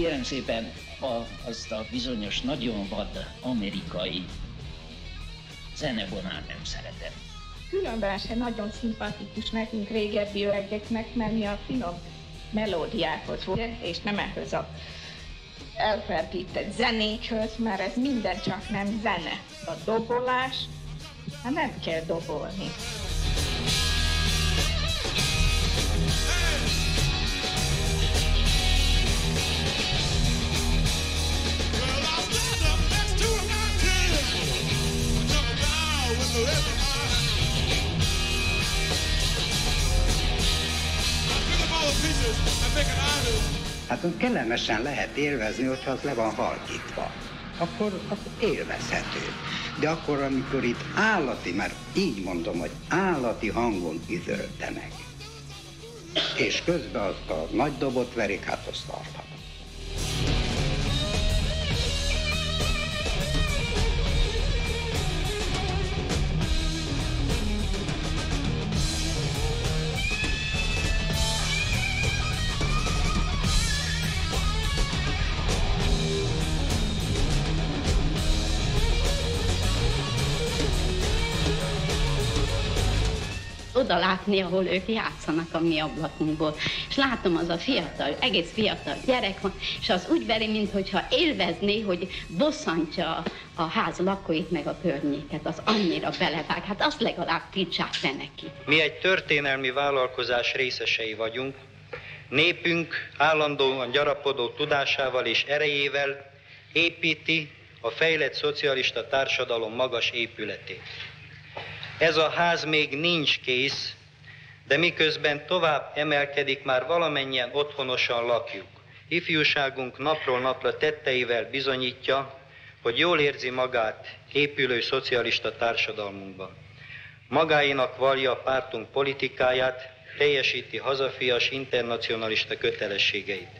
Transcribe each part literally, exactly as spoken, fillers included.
kérem szépen, a, azt a bizonyos nagyon vad amerikai zenevonal nem szeretem. Különben se nagyon szimpatikus nekünk régebbi öregeknek, mert mi a finom melódiákhoz volt, és nem ehhez a elferdített zenékhöz, mert ez minden csak nem zene. A dobolás, hát nem kell dobolni. Hát kellemesen lehet élvezni, hogyha az le van halkítva. Akkor, akkor élvezhető. De akkor, amikor itt állati, mert így mondom, hogy állati hangon üvöltenek, és közben azt a nagy dobot verik, hát azt tarthat. Oda látni, ahol ők játszanak a mi ablakunkból. És látom, az a fiatal, egész fiatal gyerek van, és az úgy veri, mintha élvezné, hogy bosszantja a ház lakóit meg a környéket. Az annyira belevág. Hát azt legalább tiltsák le neki. Mi egy történelmi vállalkozás részesei vagyunk. Népünk állandóan gyarapodó tudásával és erejével építi a fejlett szocialista társadalom magas épületét. Ez a ház még nincs kész, de miközben tovább emelkedik, már valamennyien otthonosan lakjuk. Ifjúságunk napról napra tetteivel bizonyítja, hogy jól érzi magát épülő szocialista társadalmunkban. Magáénak vallja a pártunk politikáját, teljesíti hazafias internacionalista kötelességeit.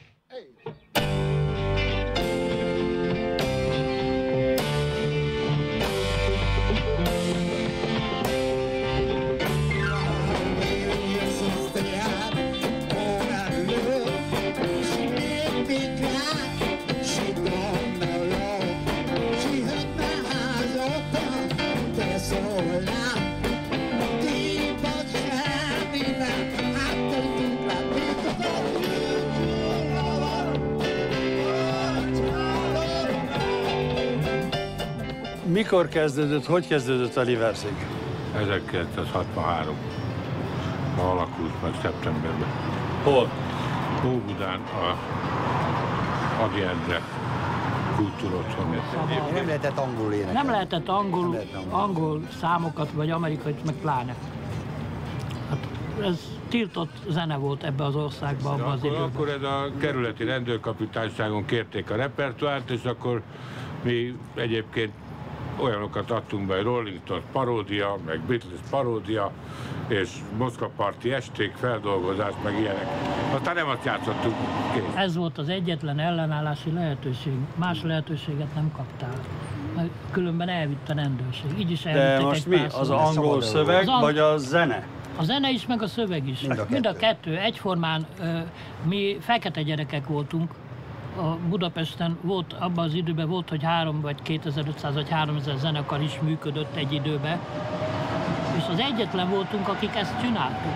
Mikor kezdődött, hogy kezdődött a Liversig? ezerkilencszázhatvanhárom alakult meg szeptemberben. Hol? Óbudán a Ady Endre kultúrotthon. Nem lehetett angol énekelni. Nem lehetett angol, nem lehet angol. angol számokat, vagy amerikai, meg pláne. Hát ez tiltott zene volt ebbe az országban abban az akkor, időben. akkor ez a kerületi rendőrkapitányságon kérték a repertoárt, és akkor mi egyébként olyanokat adtunk be, hogy Rolling Stones paródia, meg Beatles paródia, és Moszkva parti esték, feldolgozás, meg ilyenek. Aztán nem azt játszottuk, kész. Ez volt az egyetlen ellenállási lehetőség. Más lehetőséget nem kaptál. Mert különben elvitt a rendőrség. Így is De most mi? Az angol szöveg, az ang... vagy a zene? A zene is, meg a szöveg is. Mind a, Mind a kettő. Egyformán mi fekete gyerekek voltunk. A Budapesten volt, abban az időben volt, hogy három vagy kétezer-ötszáz vagy háromezer zenekar is működött egy időben, és az egyetlen voltunk, akik ezt csináltuk.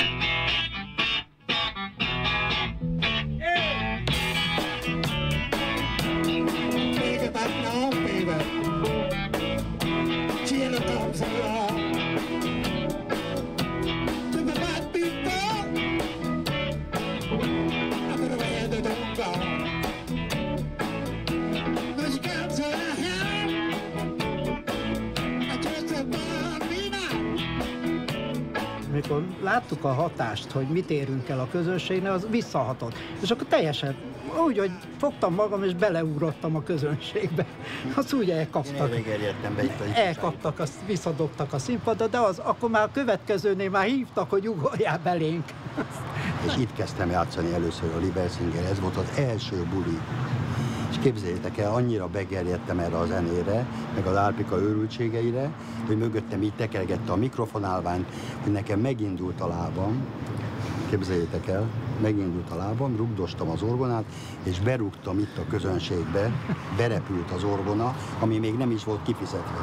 Amikor láttuk a hatást, hogy mit érünk el a közönségnek, az visszahatott. És akkor teljesen úgy, hogy fogtam magam és beleugrottam a közönségbe. Azt úgy elkaptak. Elkaptak, azt visszadobtak a színpadra, de az, akkor már a következőnél már hívtak, hogy ugorjál belénk. És itt kezdtem játszani először a Liversinger, ez volt az első buli. És képzeljétek el, annyira begerjedtem erre a zenére, meg az árpika őrültségeire, hogy mögöttem így tekergette a mikrofonálványt, hogy nekem megindult a lábam. Képzeljétek el, megindult a lábam, rugdostam az orgonát, és berúgtam itt a közönségbe, berepült az orgona, ami még nem is volt kifizetve.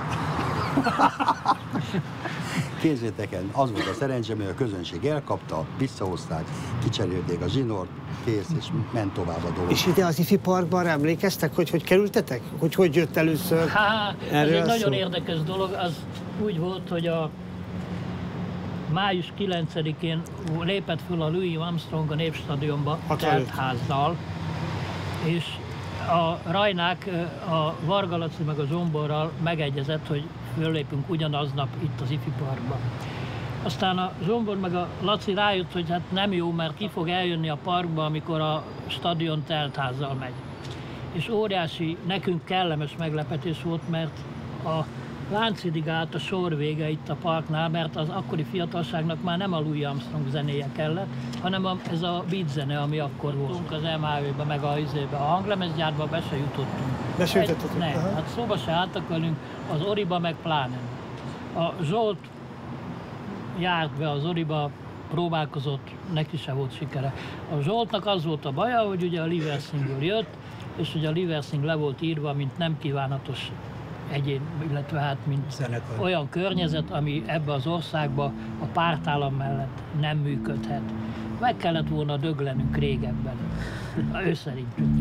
Képzeljétek el, az volt a szerencsém, hogy a közönség elkapta, visszahozták, kicserélték a zsinort, kész, és ment tovább a dolog. És ide az ifi parkban emlékeztek, hogy hogy kerültetek? Hogy hogy jött először? Há, ez egy nagyon érdekes dolog, az úgy volt, hogy a május kilencedikén lépett föl a Louis Armstrong a Népstadionba teltházzal, és a Rajnák a Varga Laci meg a Zsomborral megegyezett, hogy föllépünk ugyanaznap itt az ifi parkba. Aztán a Zsombor meg a Laci rájött, hogy hát nem jó, mert ki fog eljönni a parkba, amikor a stadion teltházzal megy. És óriási, nekünk kellemes meglepetés volt, mert a Láncidig állt a sor vége itt a parknál, mert az akkori fiatalságnak már nem a Louis Armstrong zenéje kellett, hanem a, ez a beat zene, ami akkor volt. Az em há vé-be, meg a izébe, a hanglemezgyárba be se jutottunk. Be se jutottunk? Nem, hát szóba se álltak velünk, az Oriba meg pláne. A Zsolt járt be az Oriba, próbálkozott, neki se volt sikere. A Zsoltnak az volt a baja, hogy ugye a Liversingről jött, és ugye a Liversing le volt írva, mint nem kívánatos egyén, illetve hát mint zenekar. Olyan környezet, ami ebbe az országba a pártállam mellett nem működhet. Meg kellett volna döglenünk régebben, ő szerintünk.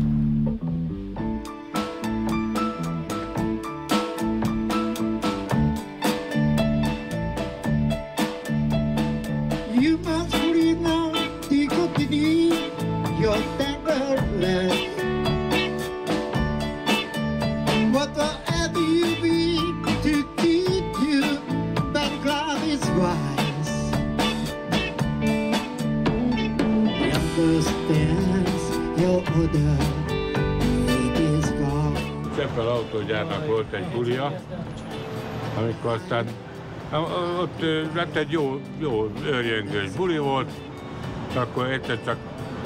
You must leave now, you continue your thankless. Whatever you be to keep you, that cloud is wise. He understands your order, it is gone. Cseppel autógyárnak volt egy bulia, amikor aztán ott lett egy jó, jó őrjöngős buli volt, akkor egyszer csak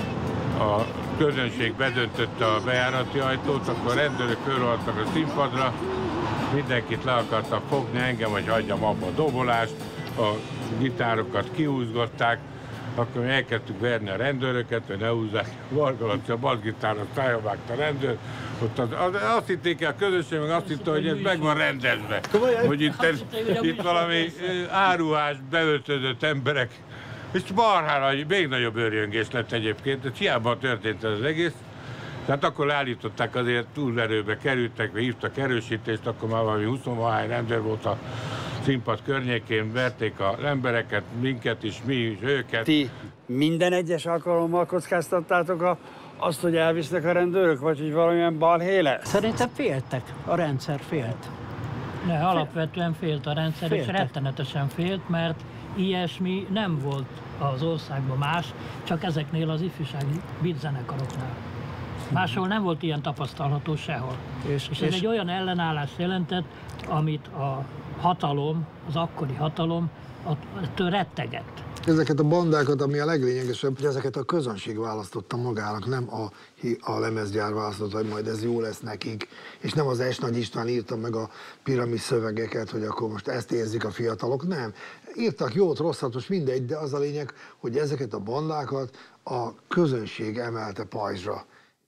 a közönség bedöntötte a bejárati ajtót, akkor a rendőrök fölrohantak a színpadra, mindenkit le akartak fogni, engem, hogy hagyjam abba a dobolást, a gitárokat kihúzgatták, akkor mi elkezdtük verni a rendőröket, hogy ne húzzák Varga Laci a basszgitáron, szája vágta a rendőr. Ott az, az, azt hitték el a közönség, meg azt hitte, hogy ez meg van rendezve. Hogy itt, ez, itt valami áruhás, beöltözött emberek. És marhára, még nagyobb őrjöngés lett egyébként, de hiába történt ez az egész. Tehát akkor leállították, azért túlerőbe kerültek, vagy hívtak erősítést, akkor már valami huszonvalány rendőr volt a színpad környékén, verték az embereket, minket is, mi is, őket. Ti minden egyes alkalommal kockáztattátok a, azt, hogy elvisznek a rendőrök, vagy hogy valamilyen balhé lesz? Szerintem féltek, a rendszer félt. Ne, alapvetően félt a rendszer, féltek. És rettenetesen félt, mert ilyesmi nem volt az országban más, csak ezeknél az ifjúsági beatzenekaroknál. Máshol nem volt ilyen tapasztalható sehol. És, és ez és... egy olyan ellenállást jelentett, amit a hatalom, az akkori hatalom ettől rettegett. Ezeket a bandákat, ami a leglényegesebb, hogy ezeket a közönség választotta magának, nem a, a lemezgyár választotta, hogy majd ez jó lesz nekik, és nem az S. Nagy István írta meg a piramis szövegeket, hogy akkor most ezt érzik a fiatalok, nem. Írtak jót, rosszat, most mindegy, de az a lényeg, hogy ezeket a bandákat a közönség emelte pajzsra.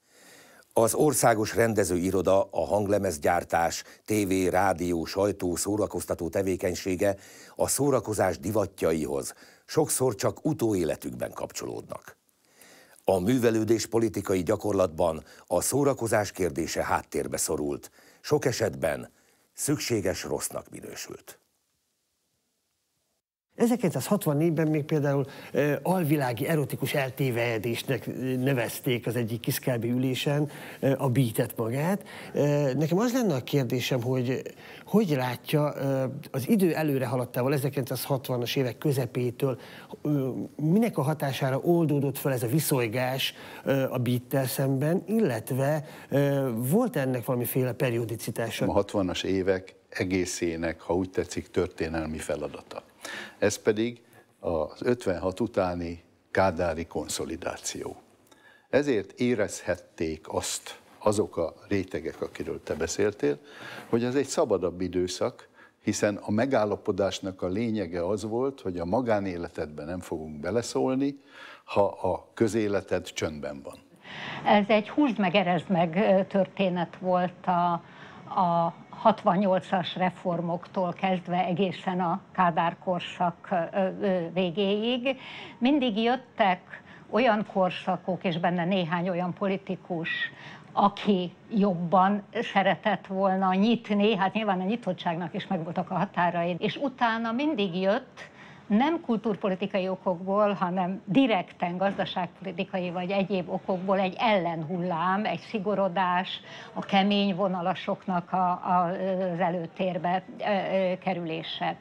Az országos rendezőiroda, a hanglemezgyártás, tévé, rádió, sajtó, szórakoztató tevékenysége a szórakozás divatjaihoz sokszor csak utóéletükben kapcsolódnak. A művelődés politikai gyakorlatban a szórakozás kérdése háttérbe szorult, sok esetben szükséges rossznak minősült. ezerkilencszázhatvannégyben még például uh, alvilági erotikus eltévejedésnek nevezték az egyik kiszkelbi ülésen uh, a beatet magát. Uh, nekem az lenne a kérdésem, hogy hogy látja uh, az idő előre haladtával, ezerkilencszázhatvanas évek közepétől, uh, minek a hatására oldódott fel ez a viszolygás uh, a beattel szemben, illetve uh, volt ennek valamiféle periodicitása? A hatvanas évek egészének, ha úgy tetszik, történelmi feladata. Ez pedig az ötvenhat utáni kádári konszolidáció. Ezért érezhették azt azok a rétegek, akiről te beszéltél, hogy ez egy szabadabb időszak, hiszen a megállapodásnak a lényege az volt, hogy a magánéletedben nem fogunk beleszólni, ha a közéleted csöndben van. Ez egy húzd meg, erezd meg történet volt a, a hatvannyolcas reformoktól kezdve egészen a Kádár korszak végéig. Mindig jöttek olyan korszakok, és benne néhány olyan politikus, aki jobban szeretett volna nyitni, hát nyilván a nyitottságnak is megvoltak a határai, és utána mindig jött, nem kultúrpolitikai okokból, hanem direkten gazdaságpolitikai vagy egyéb okokból egy ellenhullám, egy szigorodás, a kemény vonalasoknak a, a, az előtérbe kerülése.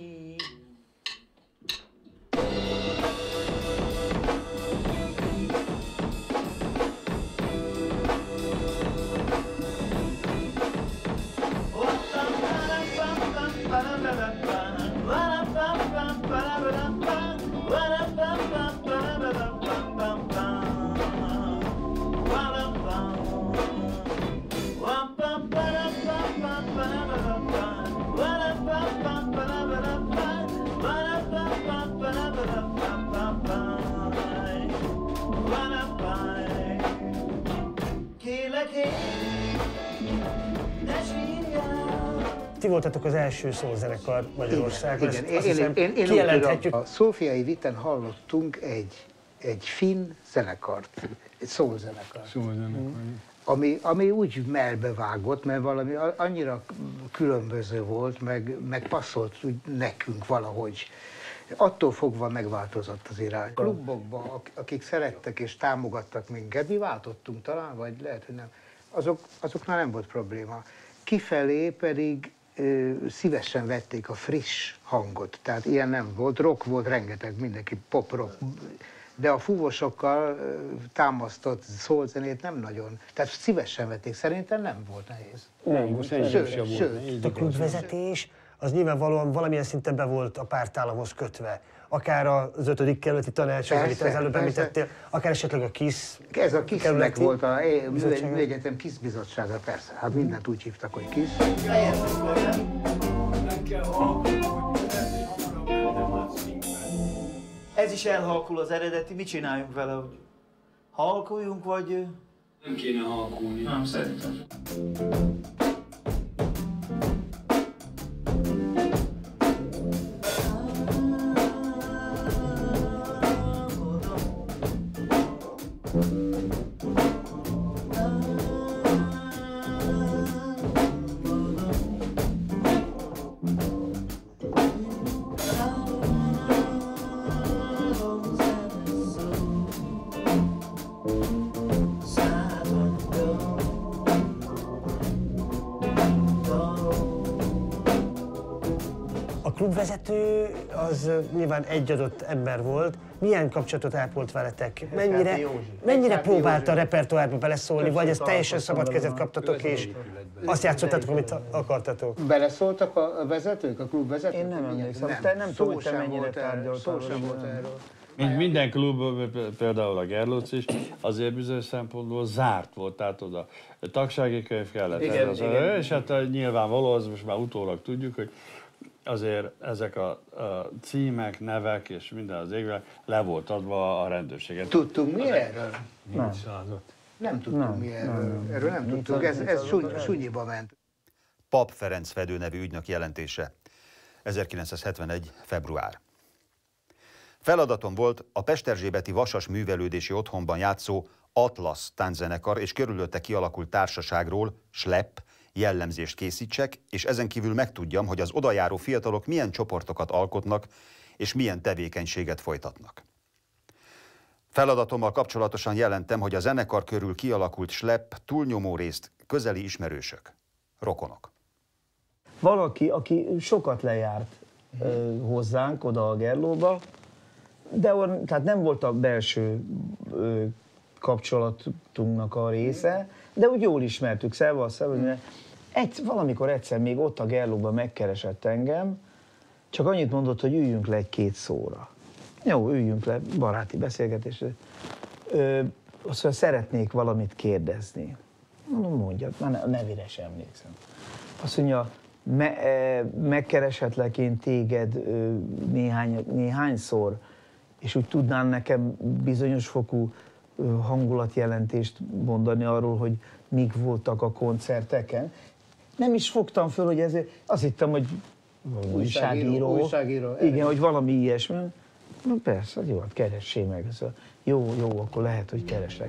Ti voltatok az első szózenekar Magyarországon. Igen, igen. Én, én, én, én kijelenthetjük. A Szófiai Viten hallottunk egy, egy finn zenekart, egy szózenekart. Szózenekar. Ami, ami úgy melbevágott, mert valami annyira különböző volt, meg, meg passzolt úgy nekünk valahogy. Attól fogva megváltozott az irány. Klubokban, akik szerettek és támogattak minket, mi váltottunk talán, vagy lehet, hogy nem, azok, azoknál nem volt probléma. Kifelé pedig ö, szívesen vették a friss hangot, tehát ilyen nem volt, rock volt, rengeteg, mindenki pop-rock, de a fúvosokkal ö, támasztott szólzenét nem nagyon, tehát szívesen vették, szerintem nem volt nehéz. Nem, most egyébként sem volt. A klubvezetés az nyilvánvalóan valamilyen szinten be volt a pártállamhoz kötve. Akár az ötödik kerületi tanács, amit az előbb említettél, akár esetleg a KISZ. Ez a KISZ-nek volt a Műegyetem KISZ bizottsága, persze. Hát mindent úgy hívtak, hogy KISZ. Ez is elhalkul az eredeti, mit csináljunk vele? Hogy halkuljunk, vagy... Nem kéne halkulni. Nem, szerintem. Klubvezető az nyilván egy adott ember volt. Milyen kapcsolatot ápolt veletek? Mennyire, mennyire próbálta a repertoárba beleszólni, vagy ezt teljesen szabad kezet kaptatok, és azt játszottatok, amit akartatok? Beleszóltak a vezetők, a klubvezetők? Én nem emlékszem. Nem. Te nem tudom, hogy te mennyire tárgyaltál. Szó sem volt erről. Mint minden klub, például a Gerlóc is, azért bizonyos szempontból zárt volt, tehát oda tagsági könyv kellett. Igen, az, igen. És hát nyilvánvaló, az most már utólag tudjuk, hogy azért ezek a, a címek, nevek és minden az égvel le volt adva a rendőrséget. Tudtunk mi erről? Nem. Nem tudtunk mi erről. Erről nem tudtunk. Ez, ez sunyiba ment. Pap Ferenc Fedő nevű ügynök jelentése. ezerkilencszázhetvenegy. február. Feladatom volt a pesterzsébeti Vasas művelődési otthonban játszó Atlasz tánczenekar és körülötte kialakult társaságról, Slepp, jellemzést készítsek, és ezen kívül megtudjam, hogy az odajáró fiatalok milyen csoportokat alkotnak, és milyen tevékenységet folytatnak. Feladatommal kapcsolatosan jelentem, hogy a zenekar körül kialakult Slepp túlnyomó részt közeli ismerősök, rokonok. Valaki, aki sokat lejárt ö, hozzánk oda a Gerlóba, de or, tehát nem volt a belső ö, kapcsolatunknak a része, de úgy jól ismertük, szevasz, szevasz. Egy, valamikor egyszer még ott a Gerlóban megkeresett engem, csak annyit mondott, hogy üljünk le egy-két szóra. Jó, üljünk le, baráti beszélgetésre. Ö, azt mondja, szeretnék valamit kérdezni. Mondom, mondjak, már a nevére sem emlékszem. Azt mondja, me, megkereshetlek én téged néhány, néhányszor, és úgy tudnám nekem bizonyos fokú hangulatjelentést mondani arról, hogy mik voltak a koncerteken. Nem is fogtam föl, hogy ezért azt hittem, hogy újságíró. újságíró Igen, hogy valami ilyesmi. Na persze, jó, hát keressé meg. Jó, jó, akkor lehet, hogy keresek.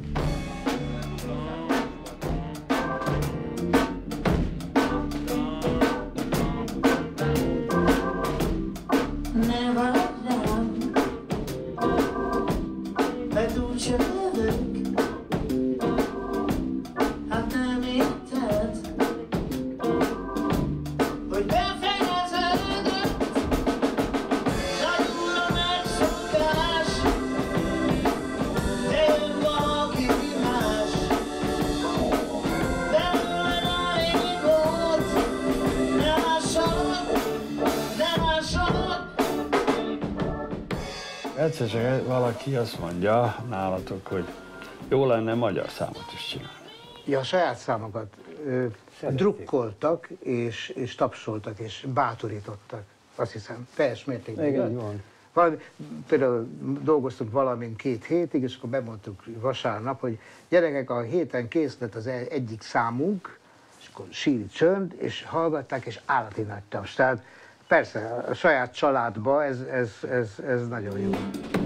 Egyszer csak valaki azt mondja nálatok, hogy jó lenne magyar számot is csinálni. Ja, a saját számokat ö, drukkoltak, és, és tapsoltak, és bátorítottak, azt hiszem, teljes mértékben. Igen, van. Valami, például dolgoztunk valamint két hétig, és akkor bemondtuk vasárnap, hogy gyerekek, a héten kész lett az egyik számunk, és akkor síri csönd, és hallgatták, és állati nagy taps. Tehát persze, a saját családba ez, ez, ez, ez nagyon jó.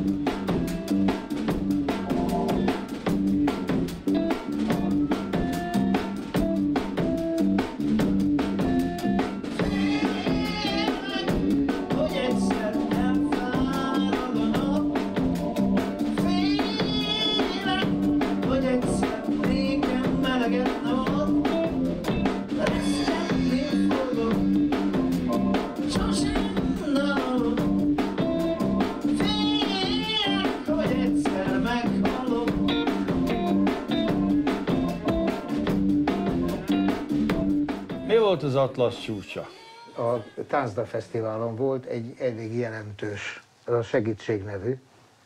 volt az Atlasz csúcsa? A Táncdal Fesztiválon volt egy elég jelentős, az a Segítség nevű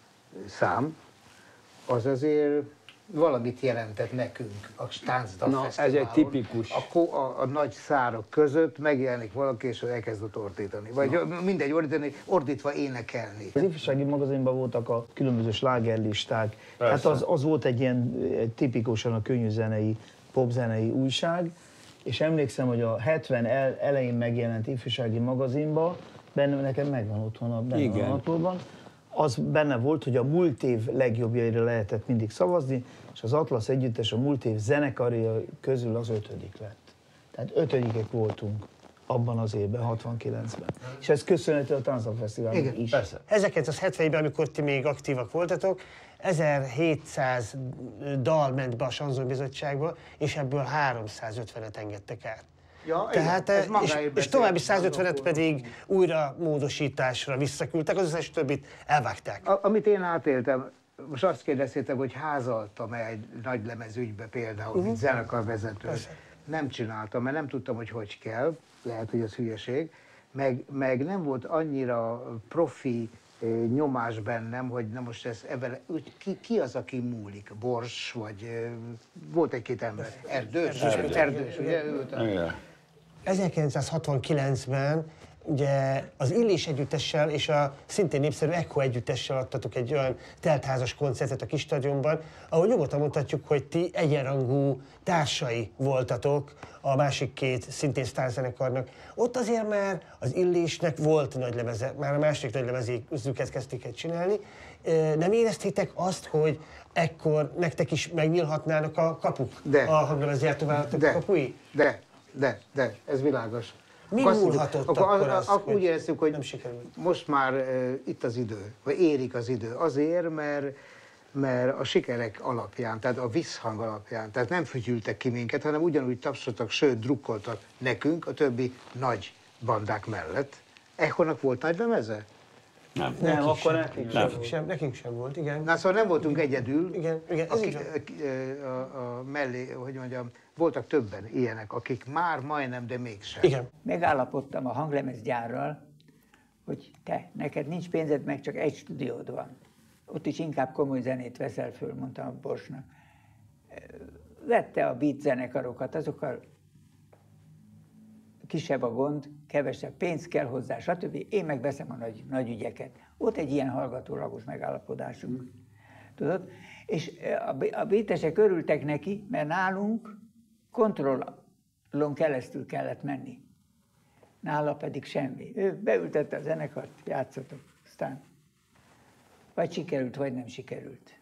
szám, az azért valamit jelentett nekünk a Táncdal Na, Fesztiválon. ez egy tipikus. A, a, a nagy szárok között megjelenik valaki, és elkezdett ordítani. Vagy Na. mindegy, ordítani, ordítva énekelni. Az ifjúsági magazinban voltak a különböző slágerlisták. Hát az, az volt egy ilyen tipikusan a könnyűzenei, popzenei újság, és emlékszem, hogy a hetven el, elején megjelent ifjúsági magazinban, benne nekem megvan otthon a benne a naplóban, az benne volt, hogy a múlt év legjobbjaira lehetett mindig szavazni, és az Atlasz együttes a múlt év zenekarja közül az ötödik lett. Tehát ötödikek voltunk abban az évben, hatvankilencben. És ez köszönhető a Táncdal Fesztiválnak is. Persze. ezerkilencszázhetvenben, amikor ti még aktívak voltatok, ezerhétszáz dal ment be a Sanzon Bizottságba, és ebből háromszázötvenet engedtek át. Ja, Tehát, igen, és, és további százötvenet pedig újra módosításra visszaküldtek, az összes többit elvágták. A, amit én átéltem, most azt kérdeztétek, hogy házaltam-e egy nagy lemezügybe például, uh-huh. mint zenekarvezető. Nem csináltam, mert nem tudtam, hogy hogy kell, lehet, hogy ez hülyeség, meg, meg nem volt annyira profi eh, nyomás bennem, hogy na most ez ebben, ki, ki az, aki múlik? Bors, vagy eh, volt egy-két ember? Erdős? Erdős, Erdős ugye? ezerkilencszázhatvankilencben ugye az Illés együttessel és a szintén népszerű Echo együttessel adtatok egy olyan teltházas koncertet a kis stadionban, ahol nyugodtan mondhatjuk, hogy ti egyenrangú társai voltatok a másik két szintén sztárzenekarnak. Ott azért már az Illésnek volt nagy lemeze, már a második nagy lemezüket kezdték el csinálni. Nem éreztétek azt, hogy ekkor nektek is megnyílhatnának a kapuk? De. A hanglemezgyártóvállalatok kapui? De, de, de, ez világos. Mi Azt múlhatott akkor, akkor az, az, akkor úgy hogy éreztük, hogy nem sikerült? most már uh, itt az idő, vagy érik az idő. Azért, mert, mert a sikerek alapján, tehát a visszhang alapján, tehát nem fütyültek ki minket, hanem ugyanúgy tapsoltak, sőt, drukkoltak nekünk a többi nagy bandák mellett. Echonak volt nagy lemeze? Nem. Nem, Nem, akkor sem, nekünk sem, sem. sem. Nekünk sem volt, igen. Na szóval nem voltunk egyedül. Igen, igen, ez akik, így a, a, a mellé, hogy mondjam, voltak többen ilyenek, akik már majdnem, de mégsem. Igen. Megállapodtam a hanglemezgyárral, hogy te, neked nincs pénzed, meg csak egy stúdiód van. Ott is inkább komoly zenét veszel föl, mondtam a Borsnak. Vette a beat zenekarokat, azokkal kisebb a gond, kevesebb pénz kell hozzá, stb. Én meg veszem a nagy, nagy ügyeket. Ott egy ilyen hallgatólagos megállapodásunk. Tudod? És a britesek örültek neki, mert nálunk kontrollon keresztül kellett menni. Nála pedig semmi. Ő beültette a zenekart, játszatok, aztán vagy sikerült, vagy nem sikerült.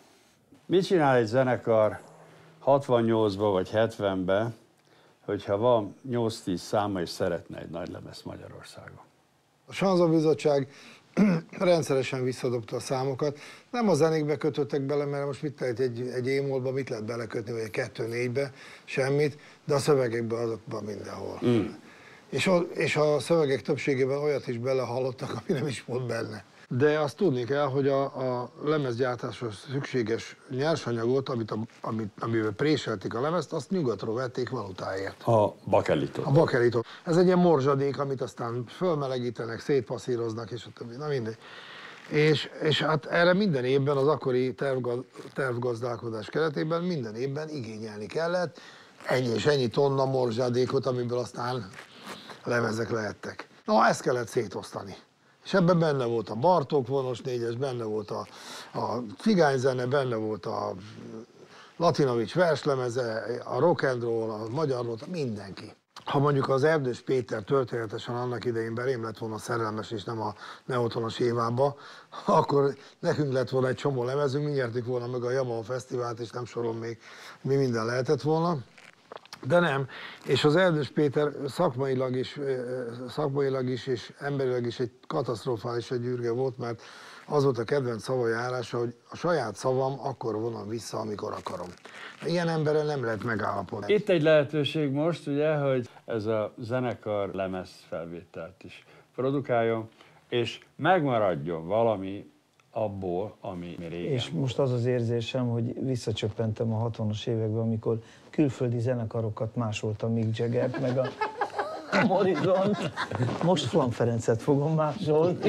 Mit csinál egy zenekar hatvannyolcba vagy hetvenbe, hogyha van nyolc-tíz száma és szeretne egy nagy lemezt Magyarországon? A Sanza Bizottság rendszeresen visszadobta a számokat. Nem a zenékbe kötöttek bele, mert most mit lehet egy, egy émolba, mit lehet belekötni, vagy egy kettő-négybe, semmit, de a szövegekben azokban mindenhol. Mm. És, a, és a szövegek többségében olyat is belehallottak, ami nem is volt benne. De azt tudni kell, hogy a, a lemezgyártáshoz szükséges nyersanyagot, amit a, amit, amivel préselték a lemezt, azt nyugatról vették valutáért. A bakelitot. A bakelitot. Ez egy ilyen morzsadék, amit aztán fölmelegítenek, szétpasszíroznak, és a többi. Na mindegy. És, és hát erre minden évben, az akkori tervgaz, tervgazdálkodás keretében minden évben igényelni kellett ennyi és ennyi tonna morzsadékot, amiből aztán lemezek lehettek. Na, ezt kellett szétosztani. És ebben benne volt a Bartók vonos négyes, benne volt a, a cigányzene, benne volt a Latinovics verslemeze, a rock and roll, a magyar volt, mindenki. Ha mondjuk az Erdős Péter történetesen annak idején belém lett volna szerelmes, és nem a Neotonos Évába, akkor nekünk lett volna egy csomó lemezünk, mi nyertük volna meg a Yamaha Fesztivált, és nem sorol még, mi minden lehetett volna. De nem, és az Erdős Péter szakmailag is, szakmailag is és emberileg is egy katasztrofális egy gyürge volt, mert az volt a kedvenc szavai állása, hogy a saját szavam akkor vonom vissza, amikor akarom. Ilyen emberrel nem lehet megállapodni. Itt egy lehetőség most, ugye, hogy ez a zenekar lemez felvételt is produkáljon, és megmaradjon valami abból, ami régen. És most az az érzésem, hogy visszacsöppentem a hatvanas években, amikor külföldi zenekarokat másoltam Mick Jaggert, meg a Horizont. Most Flam Ferencet fogom másolni.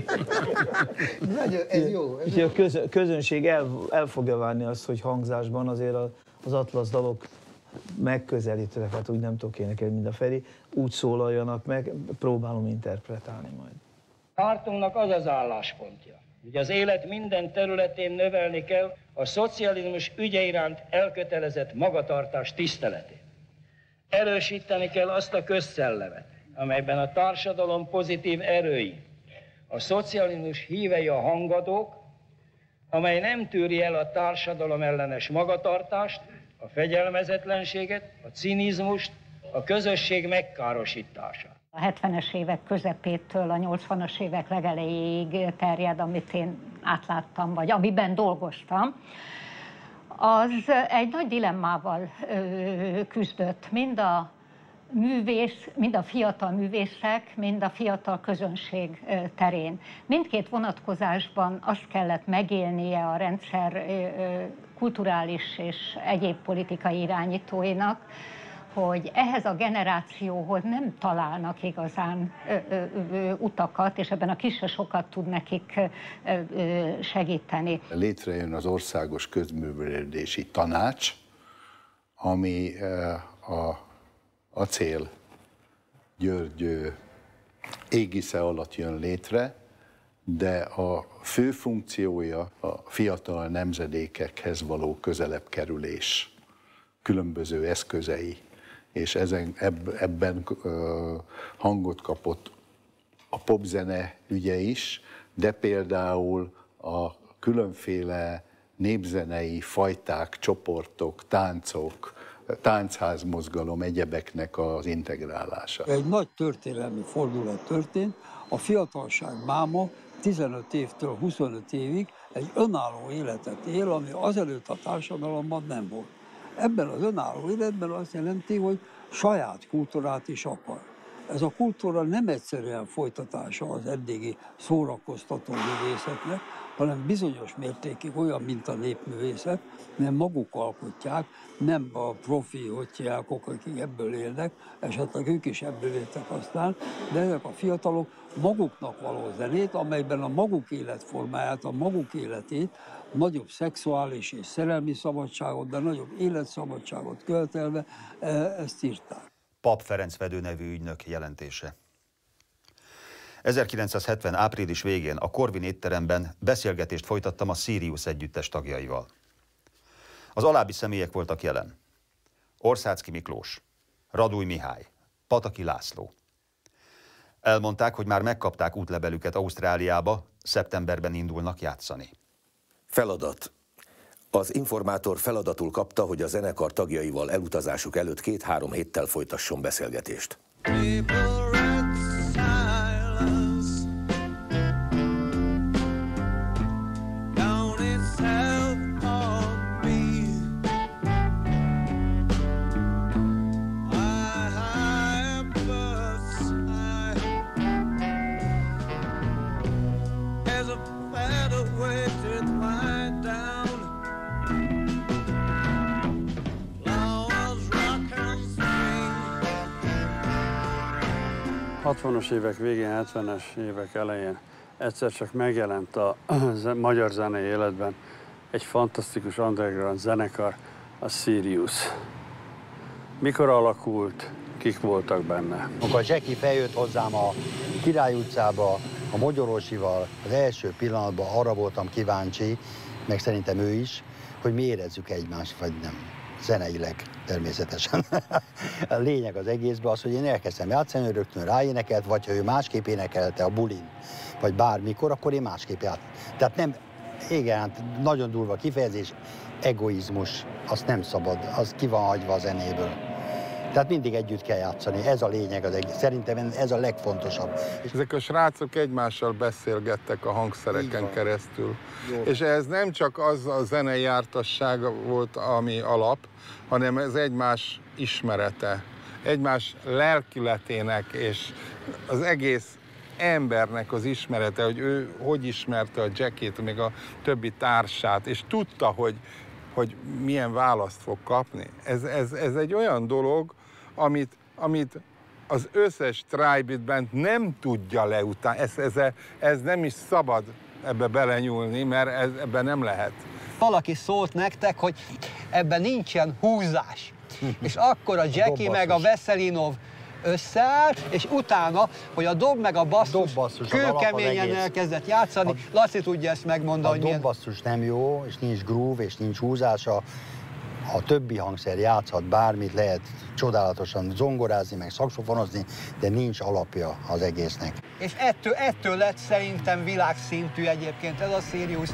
Ez jó. Ez jó. A közönség el, el fogja várni azt, hogy hangzásban azért az Atlasz dalok megközelítőek, hát úgy nem tudok énekelni, mint a Feri, úgy szólaljanak meg, próbálom interpretálni majd. Pártunknak az az álláspontja, hogy az élet minden területén növelni kell a szocializmus ügye iránt elkötelezett magatartás tiszteletét. Erősíteni kell azt a közszellemet, amelyben a társadalom pozitív erői, a szocializmus hívei a hangadók, amely nem tűri el a társadalom ellenes magatartást, a fegyelmezetlenséget, a cinizmust, a közösség megkárosítását. A hetvenes évek közepétől a nyolcvanas évek legelejéig terjed, amit én átláttam, vagy amiben dolgoztam, az egy nagy dilemmával küzdött, mind a művész, mind a fiatal művészek, mind a fiatal közönség terén. Mindkét vonatkozásban azt kellett megélnie a rendszer kulturális és egyéb politikai irányítóinak, hogy ehhez a generációhoz nem találnak igazán ö, ö, ö, utakat, és ebben a kis sokat tud nekik ö, ö, segíteni. Létrejön az Országos Közművelődési Tanács, ami a Acél György égisze alatt jön létre, de a fő funkciója a fiatal nemzedékekhez való közelebb kerülés különböző eszközei, és ezen, ebben hangot kapott a popzene ügye is, de például a különféle népzenei fajták, csoportok, táncok, táncházmozgalom, egyebeknek az integrálása. Egy nagy történelmi fordulat történt, a fiatalság máma tizenöt évtől huszonöt évig egy önálló életet él, ami azelőtt a társadalomban nem volt. Ebben az önálló életben azt jelenti, hogy saját kultúrát is akar. Ez a kultúra nem egyszerűen folytatása az eddigi szórakoztató művészetnek, hanem bizonyos mértékig olyan, mint a népművészet, mert maguk alkotják, nem a profi hottyákok, akik ebből élnek, esetleg ők is ebből éltek aztán, de ezek a fiatalok maguknak való zenét, amelyben a maguk életformáját, a maguk életét, nagyobb szexuális és szerelmi szabadságot, de nagyobb életszabadságot követelve ezt írták. Pap Ferenc Fedő nevű ügynök jelentése. ezerkilencszázhetven. április végén a Corvin étteremben beszélgetést folytattam a Sirius együttes tagjaival. Az alábbi személyek voltak jelen: Orszácki Miklós, Radúj Mihály, Pataki László. Elmondták, hogy már megkapták útlevelüket Ausztráliába, szeptemberben indulnak játszani. Feladat. Az informátor feladatul kapta, hogy a zenekar tagjaival elutazásuk előtt két-három héttel folytasson beszélgetést. hatvanas évek végén, hetvenes évek elején egyszer csak megjelent a magyar zenei életben egy fantasztikus underground zenekar, a Sirius. Mikor alakult, kik voltak benne? Amikor a Jackie feljött hozzám a Király utcába, a Mogyorosival, az első pillanatban arra voltam kíváncsi, meg szerintem ő is, hogy mi érezzük egymást, vagy nem. Zeneileg természetesen. A lényeg az egészben az, hogy én elkezdtem játszani, rögtön ráénekelt, vagy ha ő másképp énekelte a bulin, vagy bármikor, akkor én másképp játszom. Tehát nem, igen, hát nagyon durva kifejezés, egoizmus, azt nem szabad, az ki van hagyva a zenéből. Tehát mindig együtt kell játszani, ez a lényeg az egész. Szerintem ez a legfontosabb. Ezek a srácok egymással beszélgettek a hangszereken keresztül. Jó. És ez nem csak az a zenei jártassága volt, ami alap, hanem ez egymás ismerete, egymás lelkületének és az egész embernek az ismerete, hogy ő hogy ismerte a Jackie-t, még a többi társát, és tudta, hogy, hogy milyen választ fog kapni. Ez, ez, ez egy olyan dolog, amit, amit az összes Tribe band nem tudja leutálni. Ez, ez, ez nem is szabad ebbe belenyúlni, mert ez, ebben nem lehet. Valaki szólt nektek, hogy ebben nincsen húzás. És akkor a Jackie meg a Veszelinov összeállt, és utána, hogy a dob meg a basszus, basszus kőkeményen elkezdett játszani, a, Laci tudja ezt megmondani. A dobbasszus nem jó, és nincs groove, és nincs húzása. A többi hangszer játszhat bármit, lehet csodálatosan zongorázni, meg szaxofonozni, de nincs alapja az egésznek. És ettől, ettől lett szerintem világszintű egyébként ez a Sirius.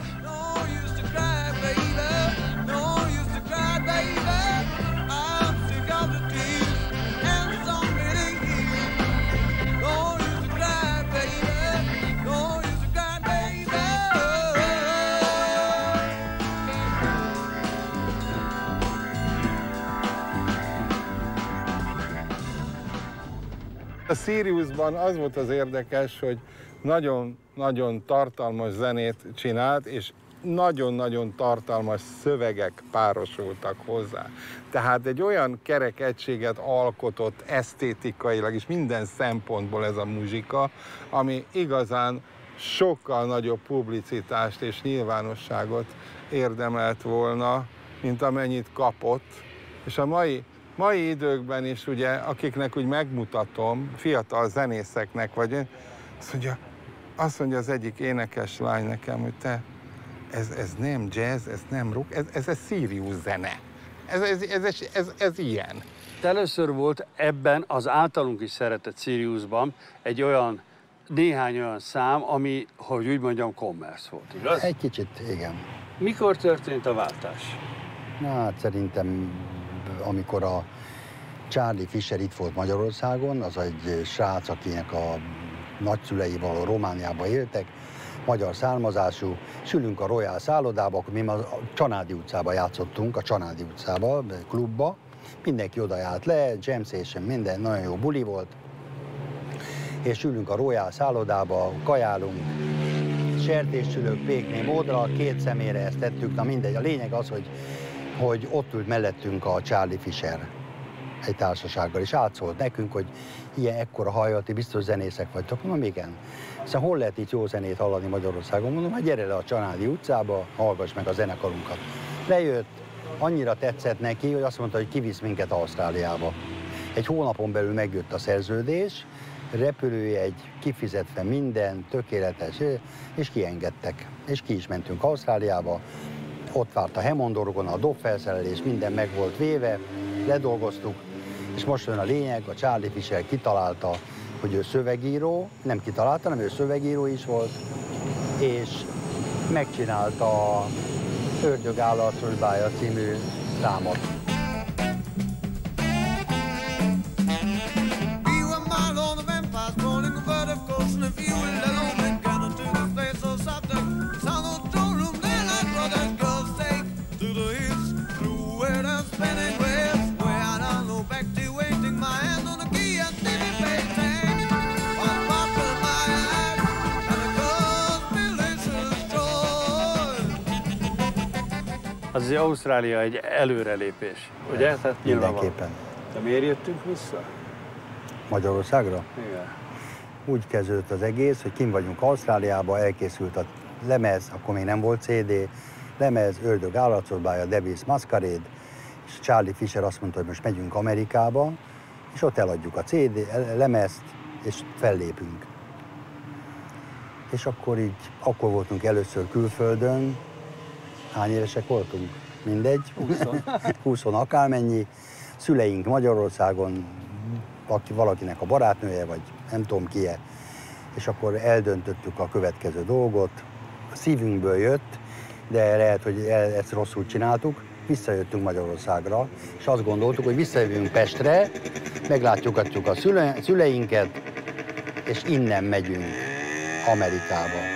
A Siriusban az volt az érdekes, hogy nagyon-nagyon tartalmas zenét csinált, és nagyon-nagyon tartalmas szövegek párosultak hozzá. Tehát egy olyan kerek egységet alkotott esztétikailag és minden szempontból ez a muzsika, ami igazán sokkal nagyobb publicitást és nyilvánosságot érdemelt volna, mint amennyit kapott. És a mai Mai időkben is, ugye, akiknek úgy megmutatom, fiatal zenészeknek, vagy azt mondja, azt mondja az egyik énekes lány nekem, hogy te, ez, ez nem jazz, ez nem rock, ez, ez, ez Sirius zene. Ez, ez, ez, ez, ez, ez ilyen. Először volt ebben az általunk is szeretett Siriusban egy olyan, néhány olyan szám, ami, hogy úgy mondjam, commerce volt, igaz? Egy kicsit, igen. Mikor történt a váltás? Na, hát szerintem amikor a Charlie Fisher itt volt Magyarországon, az egy srác, akinek a nagyszülei Romániában éltek, magyar származású, és ülünk a Royal szállodába, akkor mi a Csanádi utcába játszottunk, a Csanádi utcába, klubba, mindenki oda járt le, jam session, minden, nagyon jó buli volt, és ülünk a Royal szállodába, kajálunk, sertéscsülök, pékné módra, két személyre ezt tettük, na mindegy, a lényeg az, hogy hogy ott ült mellettünk a Charlie Fisher egy társasággal, és átszólt nekünk, hogy ilyen ekkora hajjal, ti biztos zenészek vagytok. Mondom, igen. Szóval hol lehet itt jó zenét hallani Magyarországon? Mondom, hát gyere le a Csanádi utcába, hallgass meg a zenekarunkat. Lejött, annyira tetszett neki, hogy azt mondta, hogy kivisz minket Ausztráliába. Egy hónapon belül megjött a szerződés, repülőjegy, kifizetve minden, tökéletes, és kiengedtek. És ki is mentünk Ausztráliába, ott várt a Hammond-orgon, a dobfelszerelés, minden meg volt véve, ledolgoztuk, és most jön a lényeg, a Charlie Fisher kitalálta, hogy ő szövegíró, nem kitalálta, hanem ő szövegíró is volt, és megcsinálta a Ördög áll a szolybája című számot. Az Ausztrália egy előrelépés, ugye? Tehát mindenképpen. De miért jöttünk vissza? Magyarországra? Igen. Úgy kezdődött az egész, hogy kint vagyunk Ausztráliában, elkészült a lemez, akkor még nem volt cé dé, lemez, Ördög állatszobája, Devil's Masquerade, és Charlie Fisher azt mondta, hogy most megyünk Amerikába, és ott eladjuk a cé dé, lemezt, és fellépünk. És akkor így, akkor voltunk először külföldön. Hány évesek voltunk? Mindegy. húszon. húszon akármennyi. Szüleink Magyarországon, aki valakinek a barátnője, vagy nem tudom ki-e. És akkor eldöntöttük a következő dolgot. A szívünkből jött, de lehet, hogy ezt rosszul csináltuk. Visszajöttünk Magyarországra, és azt gondoltuk, hogy visszajövünk Pestre, meglátogatjuk a szüle, szüleinket, és innen megyünk Amerikába.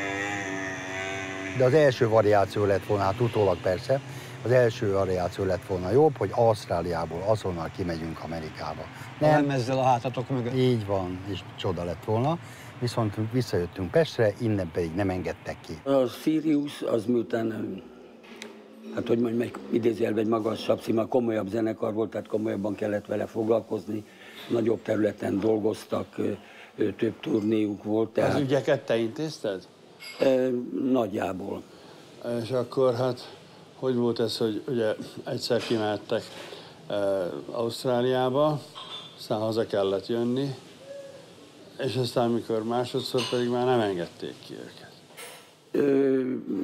De az első variáció lett volna, hát utólag persze, az első variáció lett volna jobb, hogy Ausztráliából azonnal kimegyünk Amerikába. Nem ezzel a hátatok mögött. Így van, és csoda lett volna. Viszont visszajöttünk Pestre, innen pedig nem engedtek ki. A Sirius az miután, hát hogy mondjam, egy idézőjelben egy magasabb színű, komolyabb zenekar volt, tehát komolyabban kellett vele foglalkozni, nagyobb területen dolgoztak, több turnéjuk volt. Tehát... Az ügyeket te intézted? E, nagyjából. És akkor hát, hogy volt ez, hogy ugye egyszer kimehettek e, Ausztráliába, aztán haza kellett jönni, és aztán mikor másodszor pedig már nem engedték ki őket. Ö,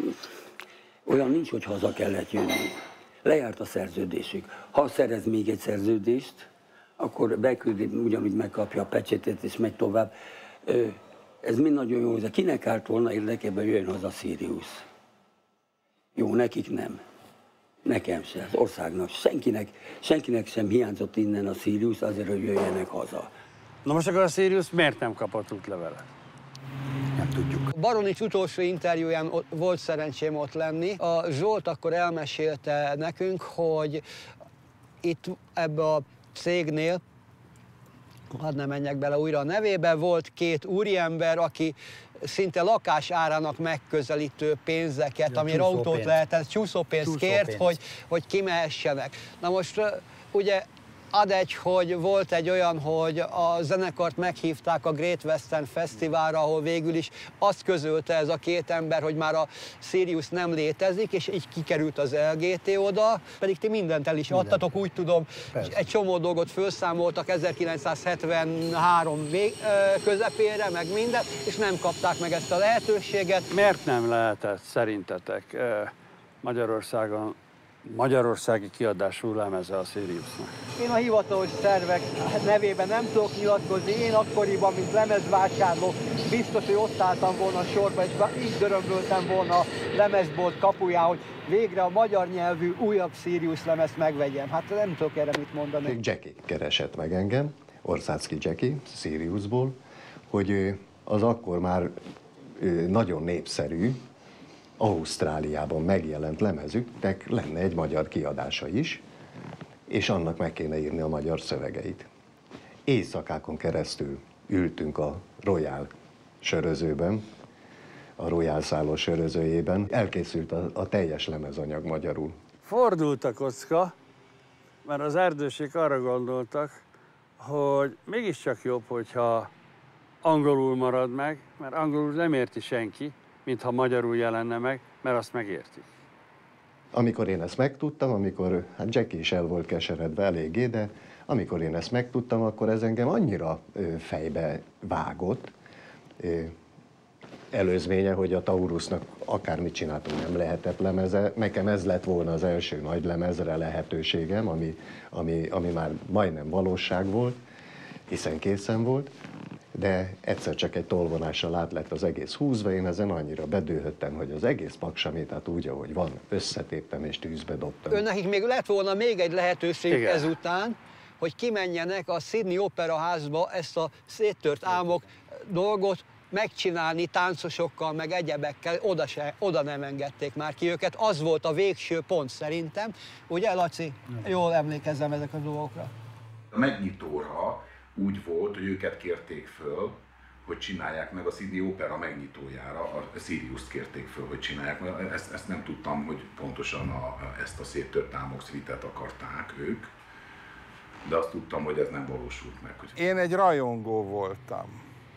olyan nincs, hogy haza kellett jönni. Lejárt a szerződésük. Ha szerez még egy szerződést, akkor beküldi, ugyanúgy megkapja a pecsétét és megy tovább. Ö, ez mind nagyon jó, de kinek állt volna érdekében, jöjjön haza Sirius? Jó, nekik nem. Nekem sem, az országnak, senkinek, senkinek sem hiányzott innen a Sirius azért, hogy jöjjenek haza. Na most akkor a Sirius miért nem kapott útlevelet? Nem tudjuk. A Baronics utolsó interjúján volt szerencsém ott lenni. A Zsolt akkor elmesélte nekünk, hogy itt ebbe a cégnél, hadd ne menjek bele újra a nevébe, volt két úriember, aki szinte lakás árának megközelítő pénzeket, ja, amire autót lehetett, csúszópénzt kért, hogy, hogy kimehessenek. Na most ugye ad egy, hogy volt egy olyan, hogy a zenekart meghívták a Great Western Fesztiválra, ahol végül is azt közölte ez a két ember, hogy már a Sirius nem létezik, és így kikerült az el gé té oda, pedig ti mindent el is mindent. adtatok, úgy tudom, persze. Egy csomó dolgot felszámoltak ezerkilencszázhetvenhárom vég, közepére, meg mindent, és nem kapták meg ezt a lehetőséget. Miért nem lehetett szerintetek Magyarországon magyarországi kiadású lemeze a Siriusnak? Én a hivatalos szervek nevében nem tudok nyilatkozni. Én akkoriban, mint lemezvásárló, biztos, hogy ott álltam volna a sorba, és így dörömböltem volna a lemezbolt kapuján, hogy végre a magyar nyelvű újabb Sirius lemezt megvegyem. Hát nem tudok erre mit mondani. Jackie keresett meg engem, Orszácki Jackie, Siriusból, hogy az akkor már nagyon népszerű, Ausztráliában megjelent lemezüknek lenne egy magyar kiadása is, és annak meg kéne írni a magyar szövegeit. Éjszakákon keresztül ültünk a Royal sörözőben, a Royal szálló sörözőjében. Elkészült a, a teljes lemezanyag magyarul. Fordult a kocka, mert az erdősék arra gondoltak, hogy mégiscsak jobb, hogyha angolul marad meg, mert angolul nem érti senki, mintha magyarul jelenne meg, mert azt megértik. Amikor én ezt megtudtam, amikor hát Jackie is el volt keseredve eléggé, de amikor én ezt megtudtam, akkor ez engem annyira fejbe vágott, előzménye, hogy a Taurusnak akármit csináltunk, nem lehetett lemeze. Nekem ez lett volna az első nagy lemezre lehetőségem, ami, ami, ami már majdnem valóság volt, hiszen készen volt, de egyszer csak egy tolvonással át lett az egész húzva, én ezen annyira bedőhöttem, hogy az egész Paksamétát úgy, ahogy van, összetéptem és tűzbe dobtam. Önnekik még lett volna még egy lehetőség Igen. ezután, hogy kimenjenek a Sydney Operaházba ezt a széttört álmok dolgot megcsinálni táncosokkal, meg egyebekkel, oda, se, oda nem engedték már ki őket. Az volt a végső pont szerintem. Ugye, Laci? Jól emlékezzem ezek a dolgokra. A megnyitóra úgy volt, hogy őket kérték föl, hogy csinálják meg a Sydney Opera megnyitójára, a Siriust kérték föl, hogy csinálják meg. Ezt, ezt nem tudtam, hogy pontosan a, ezt a széttört álmok szvitet akarták ők, de azt tudtam, hogy ez nem valósult meg. Hogy... Én egy rajongó voltam.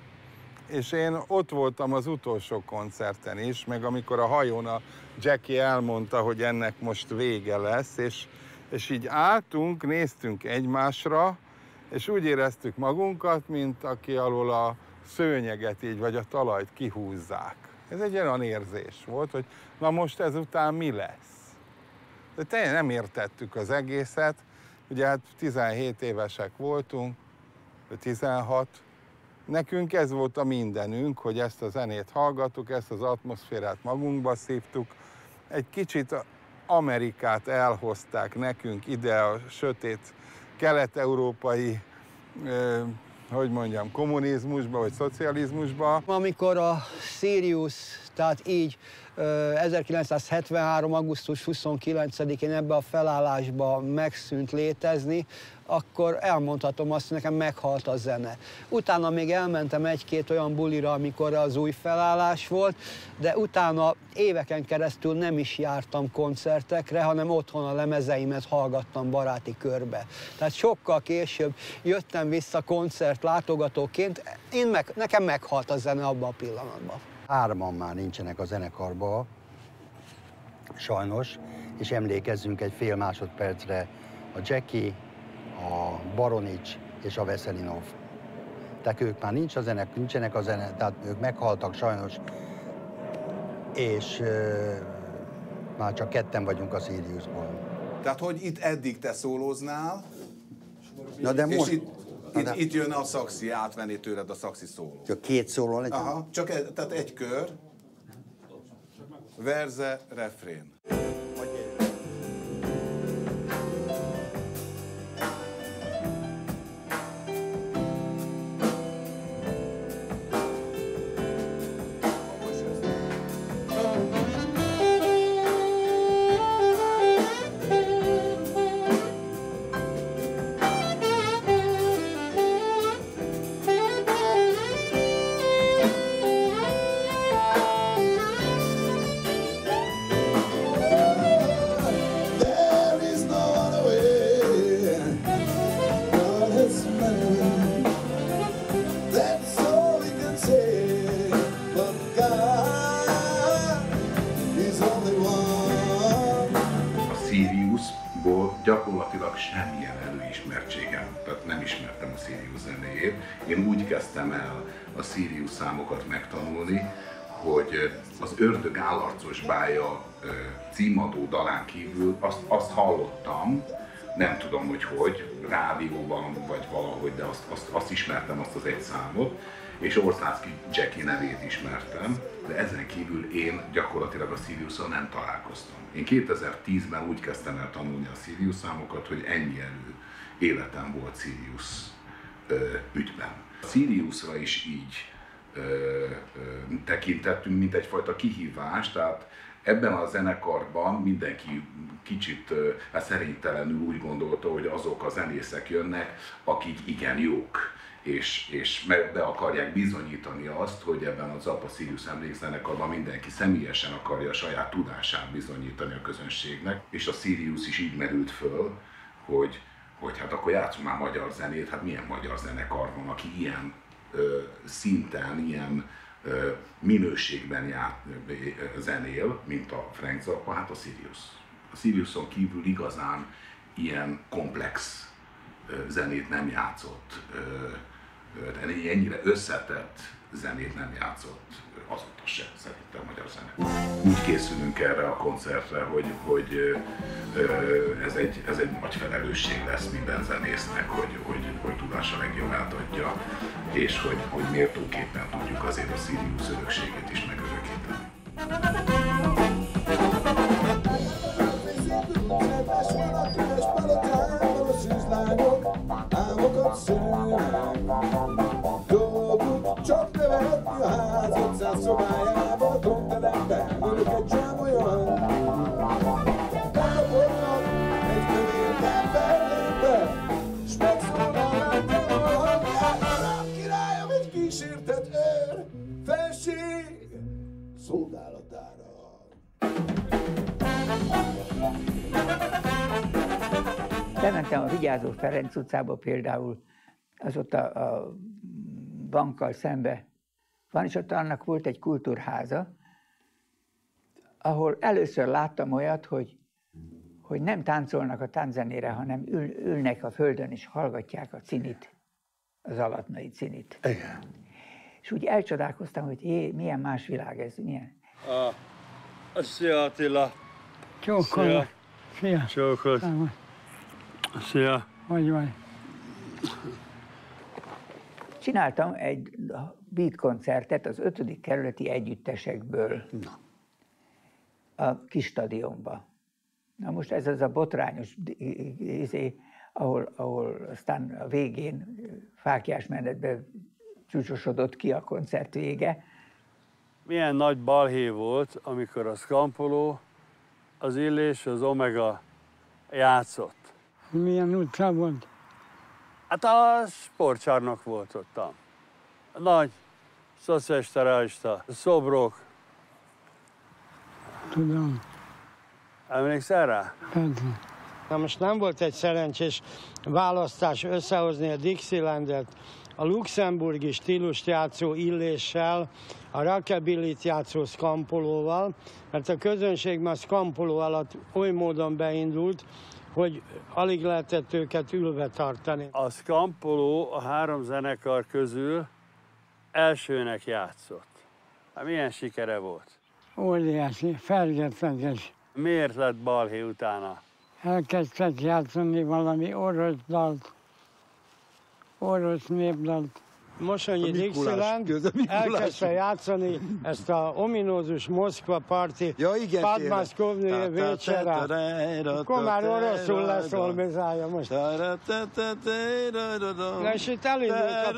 És én ott voltam az utolsó koncerten is, meg amikor a hajón a Jackie elmondta, hogy ennek most vége lesz, és, és így álltunk, néztünk egymásra, és úgy éreztük magunkat, mint aki alól a szőnyeget így, vagy a talajt kihúzzák. Ez egy olyan érzés volt, hogy na most ezután mi lesz? De tényleg nem értettük az egészet, ugye hát tizenhét évesek voltunk, vagy tizenhat, nekünk ez volt a mindenünk, hogy ezt a zenét hallgattuk, ezt az atmoszférát magunkba szívtuk. Egy kicsit Amerikát elhozták nekünk ide a sötét kelet-európai, eh, hogy mondjam, kommunizmusba vagy szocializmusba. Amikor a Sirius, tehát így ezerkilencszázhetvenhárom. augusztus huszonkilencedikén ebbe a felállásba megszűnt létezni, akkor elmondhatom azt, hogy nekem meghalt a zene. Utána még elmentem egy-két olyan bulira, amikor az új felállás volt, de utána éveken keresztül nem is jártam koncertekre, hanem otthon a lemezeimet hallgattam baráti körbe. Tehát sokkal később jöttem vissza koncert látogatóként, én meg, nekem meghalt a zene abban a pillanatban. Hárman már nincsenek a zenekarban, sajnos, és emlékezzünk egy fél másodpercre a Jackie, a Baronics és a Veszelinov. Tehát ők már nincs a zene, nincsenek a zene, tehát ők meghaltak sajnos, és uh, már csak ketten vagyunk a Siriusból. Tehát, hogy itt eddig te szólóznál, Na de és most... itt, Na itt, de... itt jön a szaxi, átvenni tőled a szaxi szóló. Csak két szóló legyen? Aha, csak egy, tehát egy kör, verze, refrén. Gyakorlatilag semmilyen előismertségem, tehát nem ismertem a Sirius zenéjét. Én úgy kezdtem el a Sirius számokat megtanulni, hogy az Ördög állarcos bája címadó dalán kívül azt, azt hallottam, nem tudom, hogy hogy, rádióban vagy valahogy, de azt, azt, azt ismertem, azt az egy számot, és Orszánszky Jackie nevét ismertem, de ezen kívül én gyakorlatilag a Siriusszal nem találkoztam. Én kétezer-tízben úgy kezdtem el tanulni a Sirius számokat, hogy ennyi elő életem volt Sirius ö, ügyben. A Siriusra is így ö, ö, tekintettünk, mint egyfajta kihívás, tehát ebben a zenekarban mindenki kicsit hát szerénytelenül úgy gondolta, hogy azok a zenészek jönnek, akik igen jók, és, és be akarják bizonyítani azt, hogy ebben az Zappa Sirius emlékzenekarban mindenki személyesen akarja a saját tudását bizonyítani a közönségnek, és a Sirius is így merült föl, hogy, hogy hát akkor játszunk már magyar zenét, hát milyen magyar zenekar van, aki ilyen ö, szinten, ilyen ö, minőségben ját, ö, zenél, mint a Frank Zappa, hát a Sirius. A Siriuson kívül igazán ilyen komplex zenét nem játszott, ennyire összetett zenét nem játszott azóta se, szerintem magyar zene. Úgy készülünk erre a koncertre, hogy, hogy ez, egy, ez egy nagy felelősség lesz minden zenésznek, hogy, hogy, hogy tudása legjobb átadja, és hogy, hogy méltóképpen tudjuk azért a Sirius örökségét is megörökíteni. Csak nevetni a ház ötszáz szobájába, konteremben ülök egy csámolyan. Elkapornak egy kövér emberlébe, s megszólalnál te a hangját. Arab király, amit kísértett őr, felség szolgálatára. Bementem a Vigyázó Ferenc utcába például, az ott a, a bankkal szembe van, és ott annak volt egy kultúrháza, ahol először láttam olyat, hogy, hogy nem táncolnak a tánczenére, hanem ül, ülnek a földön és hallgatják a cinit, az alatnai cinit. Igen. És úgy elcsodálkoztam, hogy jé, milyen más világ ez, milyen. A, szia Attila! Csókolom! Szia! Csókolt! Szia! Hogy vagy? Csináltam egy beat koncertet az ötödik kerületi együttesekből a kis stadionba. Na most ez az a botrányos izé, ahol, ahol aztán a végén fáklyás menetben csúcsosodott ki a koncert vége. Milyen nagy balhé volt, amikor a Scampolo, az Illés, az Omega játszott. Milyen utca volt? Hát a sportcsarnok volt ott. A nagy szocialista, realista szobrok. Tudom. Emlékszel rá? Persze. Na most nem volt egy szerencsés választás összehozni a Dixielandet, a luxemburgi stílust játszó Illéssel, a rockabillyt játszó Scampolóval, mert a közönség már Scampoló alatt oly módon beindult, hogy alig lehetett őket ülve tartani. A Scampolo a három zenekar közül elsőnek játszott. Hát milyen sikere volt? Óriási, fergeteges. Miért lett balhé utána? Elkezdtek játszani valami orosz dalt, orosz népdalt. Mosonyi Dixieland elkezdte játszani ezt a ominózus Moszkva parti ja, Padmaskovnyi Vécserát. Akkor már oroszul leszolmizája most. Na és itt elindult a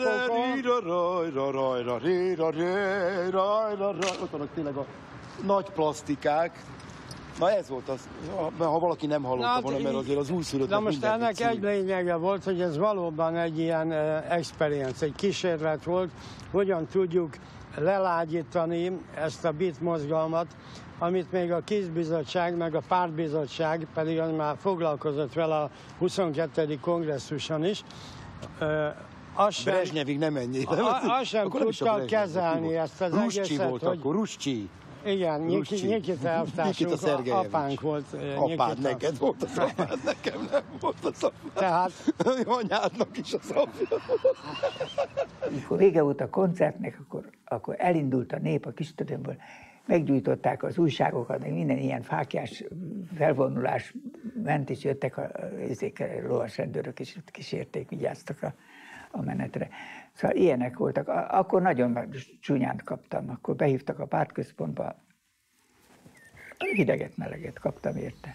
pokol. Ott vannak tényleg a nagy plastikák. Na ez volt az, ha valaki nem hallotta volna, mert azért az újszülöttnek Na most ennek egy lényege volt, hogy ez valóban egy ilyen experience, egy kísérlet volt, hogyan tudjuk lelágyítani ezt a beat mozgalmat, amit még a Kiszbizottság, meg a Pártbizottság, pedig az már foglalkozott vele a huszonkettő kongresszuson is, Brezsnyevig nem ennyi. Azt sem tudta kezelni ezt az Ruscsi egészet, volt hogy... akkor, Ruscsi. Igen, Nyikit elvtársunk, apánk volt. Apád neked volt az apád, nekem nem volt az apád. Tehát... Anyádnak is az apád. Amikor vége volt a koncertnek, akkor, akkor elindult a nép a kis stadionból. Meggyújtották az újságokat, meg minden ilyen fáklyás felvonulás ment, és jöttek a, a lovasrendőrök, és kísérték, vigyáztak a, a menetre. Szóval ilyenek voltak. Akkor nagyon csúnyán kaptam. Akkor behívtak a pártközpontba. Hideget, meleget kaptam érte.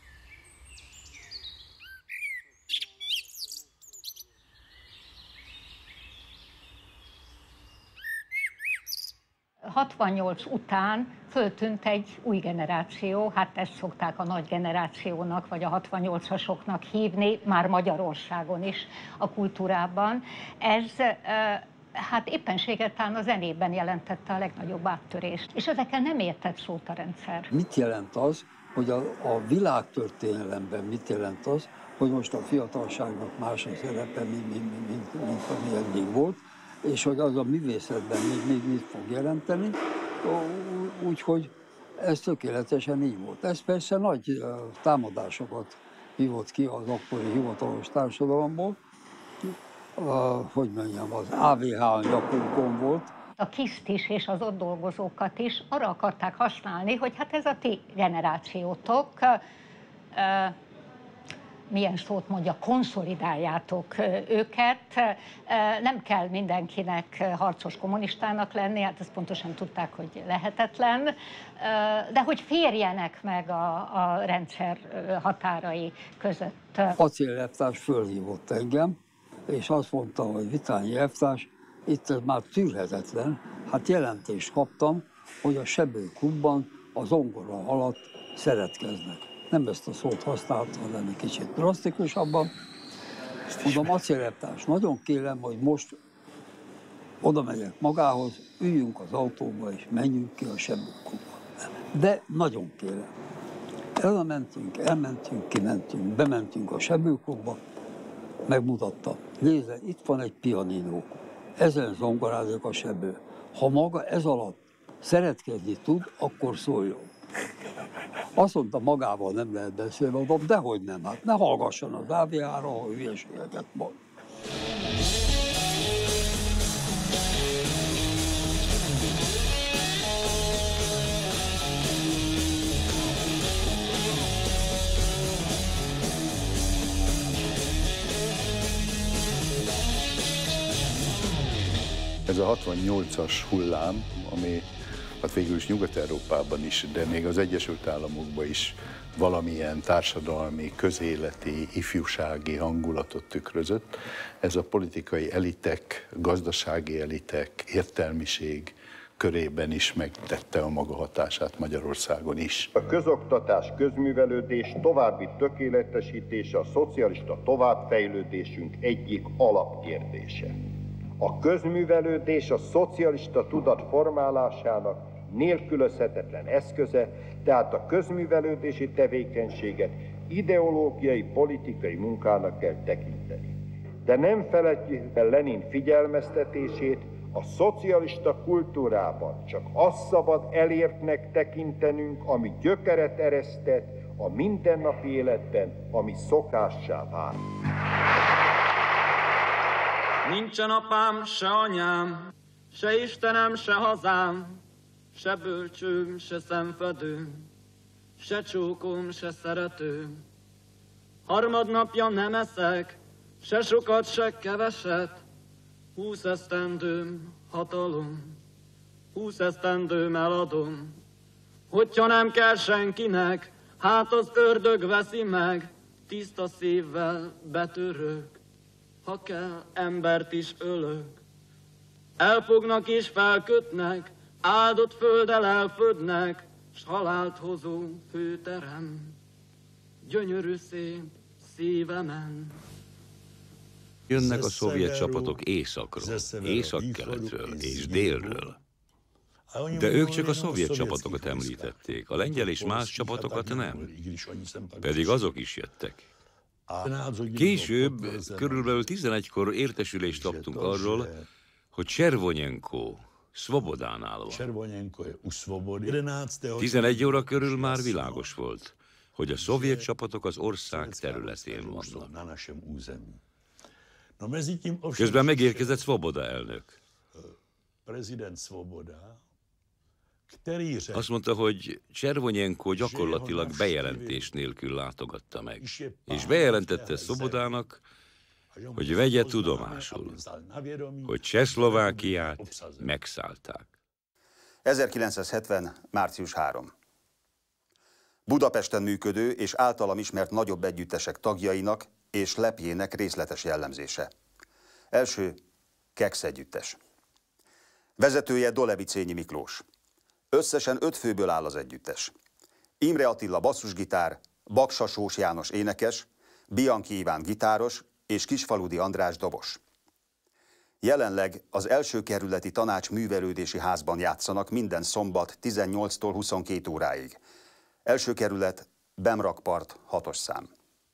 hatvannyolc után föltűnt egy új generáció, hát ezt szokták a nagy generációnak, vagy a hatvannyolcasoknak hívni, már Magyarországon is a kultúrában. Ez hát éppenséggel talán a zenében jelentette a legnagyobb áttörést. És ezekkel nem értett szót a rendszer. Mit jelent az, hogy a, a világtörténelemben mit jelent az, hogy most a fiatalságnak más a szerepe, mint, mint, mint, mint ami eddig volt, és hogy az a művészetben még, még mit fog jelenteni, úgyhogy ez tökéletesen így volt. Ez persze nagy támadásokat hívott ki az akkori hivatalos társadalomból, uh, hogy mondjam, az á vé há nyakunkon volt. A KISZ-t is és az ott dolgozókat is arra akarták használni, hogy hát ez a ti generációtok, uh, milyen szót mondja, konszolidáljátok őket. Nem kell mindenkinek harcos kommunistának lenni, hát ezt pontosan tudták, hogy lehetetlen, de hogy férjenek meg a, a rendszer határai között. Acél elvtárs fölhívott engem, és azt mondta, hogy Vitányi elvtárs, itt ez már tűrhetetlen. Hát jelentést kaptam, hogy a Sebőklubban a zongora alatt szeretkeznek. Nem ezt a szót használtam, hanem egy kicsit drasztikusabban. Mondom, acélelvtárs, nagyon kérem, hogy most oda megyek magához, üljünk az autóba és menjünk ki a Sebőklubba. De nagyon kérem. Elmentünk, elmentünk, kimentünk, bementünk a Sebőklubba, megmutatta. Nézze, itt van egy pianinó, ezen zongorázik a Sebő. Ha maga ez alatt szeretkezni tud, akkor szóljon. Azt mondta, magával nem lehet beszélni, mondom, dehogy nem, hát ne hallgasson az á vé há-ra, ha hülyeségeket mond. Ez a hatvannyolcas hullám, ami hát végül is Nyugat-Európában is, de még az Egyesült Államokban is valamilyen társadalmi, közéleti, ifjúsági hangulatot tükrözött. Ez a politikai elitek, gazdasági elitek, értelmiség körében is megtette a maga hatását Magyarországon is. A közoktatás, közművelődés további tökéletesítése a szocialista továbbfejlődésünk egyik alapkérdése. A közművelődés a szocialista tudat formálásának nélkülözhetetlen eszköze, tehát a közművelődési tevékenységet ideológiai, politikai munkának kell tekinteni. De nem feledjük el Lenin figyelmeztetését, a szocialista kultúrában csak azt szabad elértnek tekintenünk, ami gyökeret eresztett a mindennapi életben, ami szokássá vált. Nincsen apám, se anyám, se Istenem, se hazám, se bölcsőm, se szemfedőm, se csókom, se szeretőm. Harmadnapja nem eszek, se sokat, se keveset, húsz esztendőm hatalom, húsz esztendőm eladom. Hogyha nem kell senkinek, hát az ördög veszi meg, tiszta szívvel betörök. Ha kell, embert is ölök. Elfognak és felkötnek, áldott földdel elfödnek, s halált hozó főterem, gyönyörű szép szívemen. Jönnek a szovjet csapatok északról, északkeletről és délről. De ők csak a szovjet csapatokat említették, a lengyel és más csapatokat nem. Pedig azok is jöttek. Később, körülbelül tizenegykor értesülést kaptunk arról, hogy Cservonyenko Szvobodánál van. tizenegy óra körül már világos volt, hogy a szovjet csapatok az ország területén vannak. Közben megérkezett Szvoboda elnök. Azt mondta, hogy Cservonyenko gyakorlatilag bejelentés nélkül látogatta meg, és bejelentette Szvobodának, hogy vegye tudomásul, hogy Csehszlovákiát megszállták. ezerkilencszázhetven. március harmadika. Budapesten működő és általam ismert nagyobb együttesek tagjainak és lepjének részletes jellemzése. Első, Keksz együttes. Vezetője Dolevicényi Miklós. Összesen öt főből áll az együttes. Imre Attila basszusgitár, Baksa Sós János énekes, Bianchi Iván gitáros és Kisfaludi András dobos. Jelenleg az első kerületi tanács művelődési házban játszanak minden szombat tizennyolctól huszonkét óráig. Első kerület, Bemrakpart, hatos szám.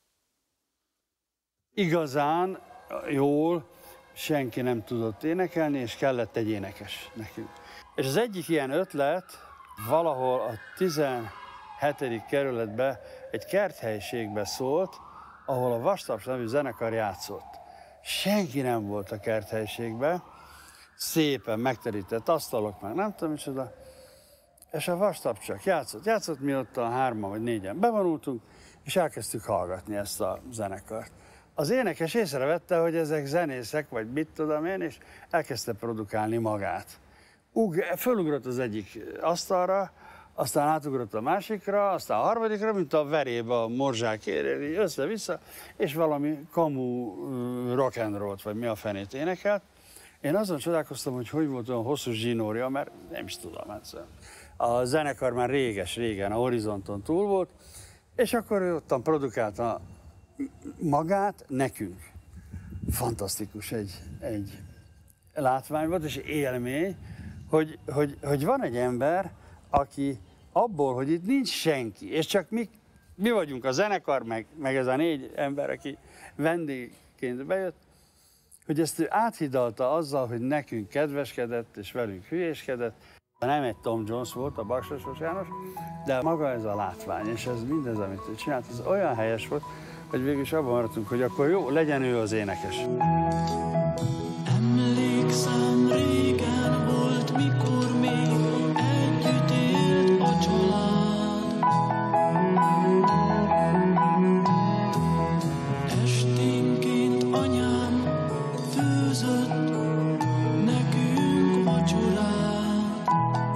Igazán jól senki nem tudott énekelni, és kellett egy énekes nekünk. És az egyik ilyen ötlet valahol a tizenhetedik kerületben egy kerthelyiségbe szólt, ahol a Vastaps nevű zenekar játszott. Senki nem volt a kerthelyiségben, szépen megterített asztalok, meg nem tudom micsoda, és a Vastaps csak játszott. Játszott, mi ott a hárman vagy négyen bevonultunk, és elkezdtük hallgatni ezt a zenekart. Az énekes észrevette, hogy ezek zenészek, vagy mit tudom én, és elkezdte produkálni magát. Ug, fölugrott az egyik asztalra, aztán átugrott a másikra, aztán a harmadikra, mint a verébe a morzsák éreli, össze-vissza, és valami kamu rock and roll-t, vagy mi a fenét énekelt. Én azon csodálkoztam, hogy hogy volt olyan hosszú zsinórja, mert nem is tudom egyszerűen. A zenekar már réges-régen a horizonton túl volt, és akkor ő ottan produkálta magát nekünk. Fantasztikus egy, egy látvány volt, és élmény, hogy, hogy, hogy van egy ember, aki abból, hogy itt nincs senki, és csak mi, mi vagyunk a zenekar, meg, meg ez a négy ember, aki vendégként bejött, hogy ezt ő áthidalta azzal, hogy nekünk kedveskedett, és velünk hülyéskedett. Nem egy Tom Jones volt, a Baksasos János, de maga ez a látvány, és ez mindez, amit ő csinált, ez olyan helyes volt, hogy végül is abban maradtunk, hogy akkor jó, legyen ő az énekes. Emlékszem, régen volt, mikor még együtt élt a család. Esténként anyám főzött nekünk vacsorát.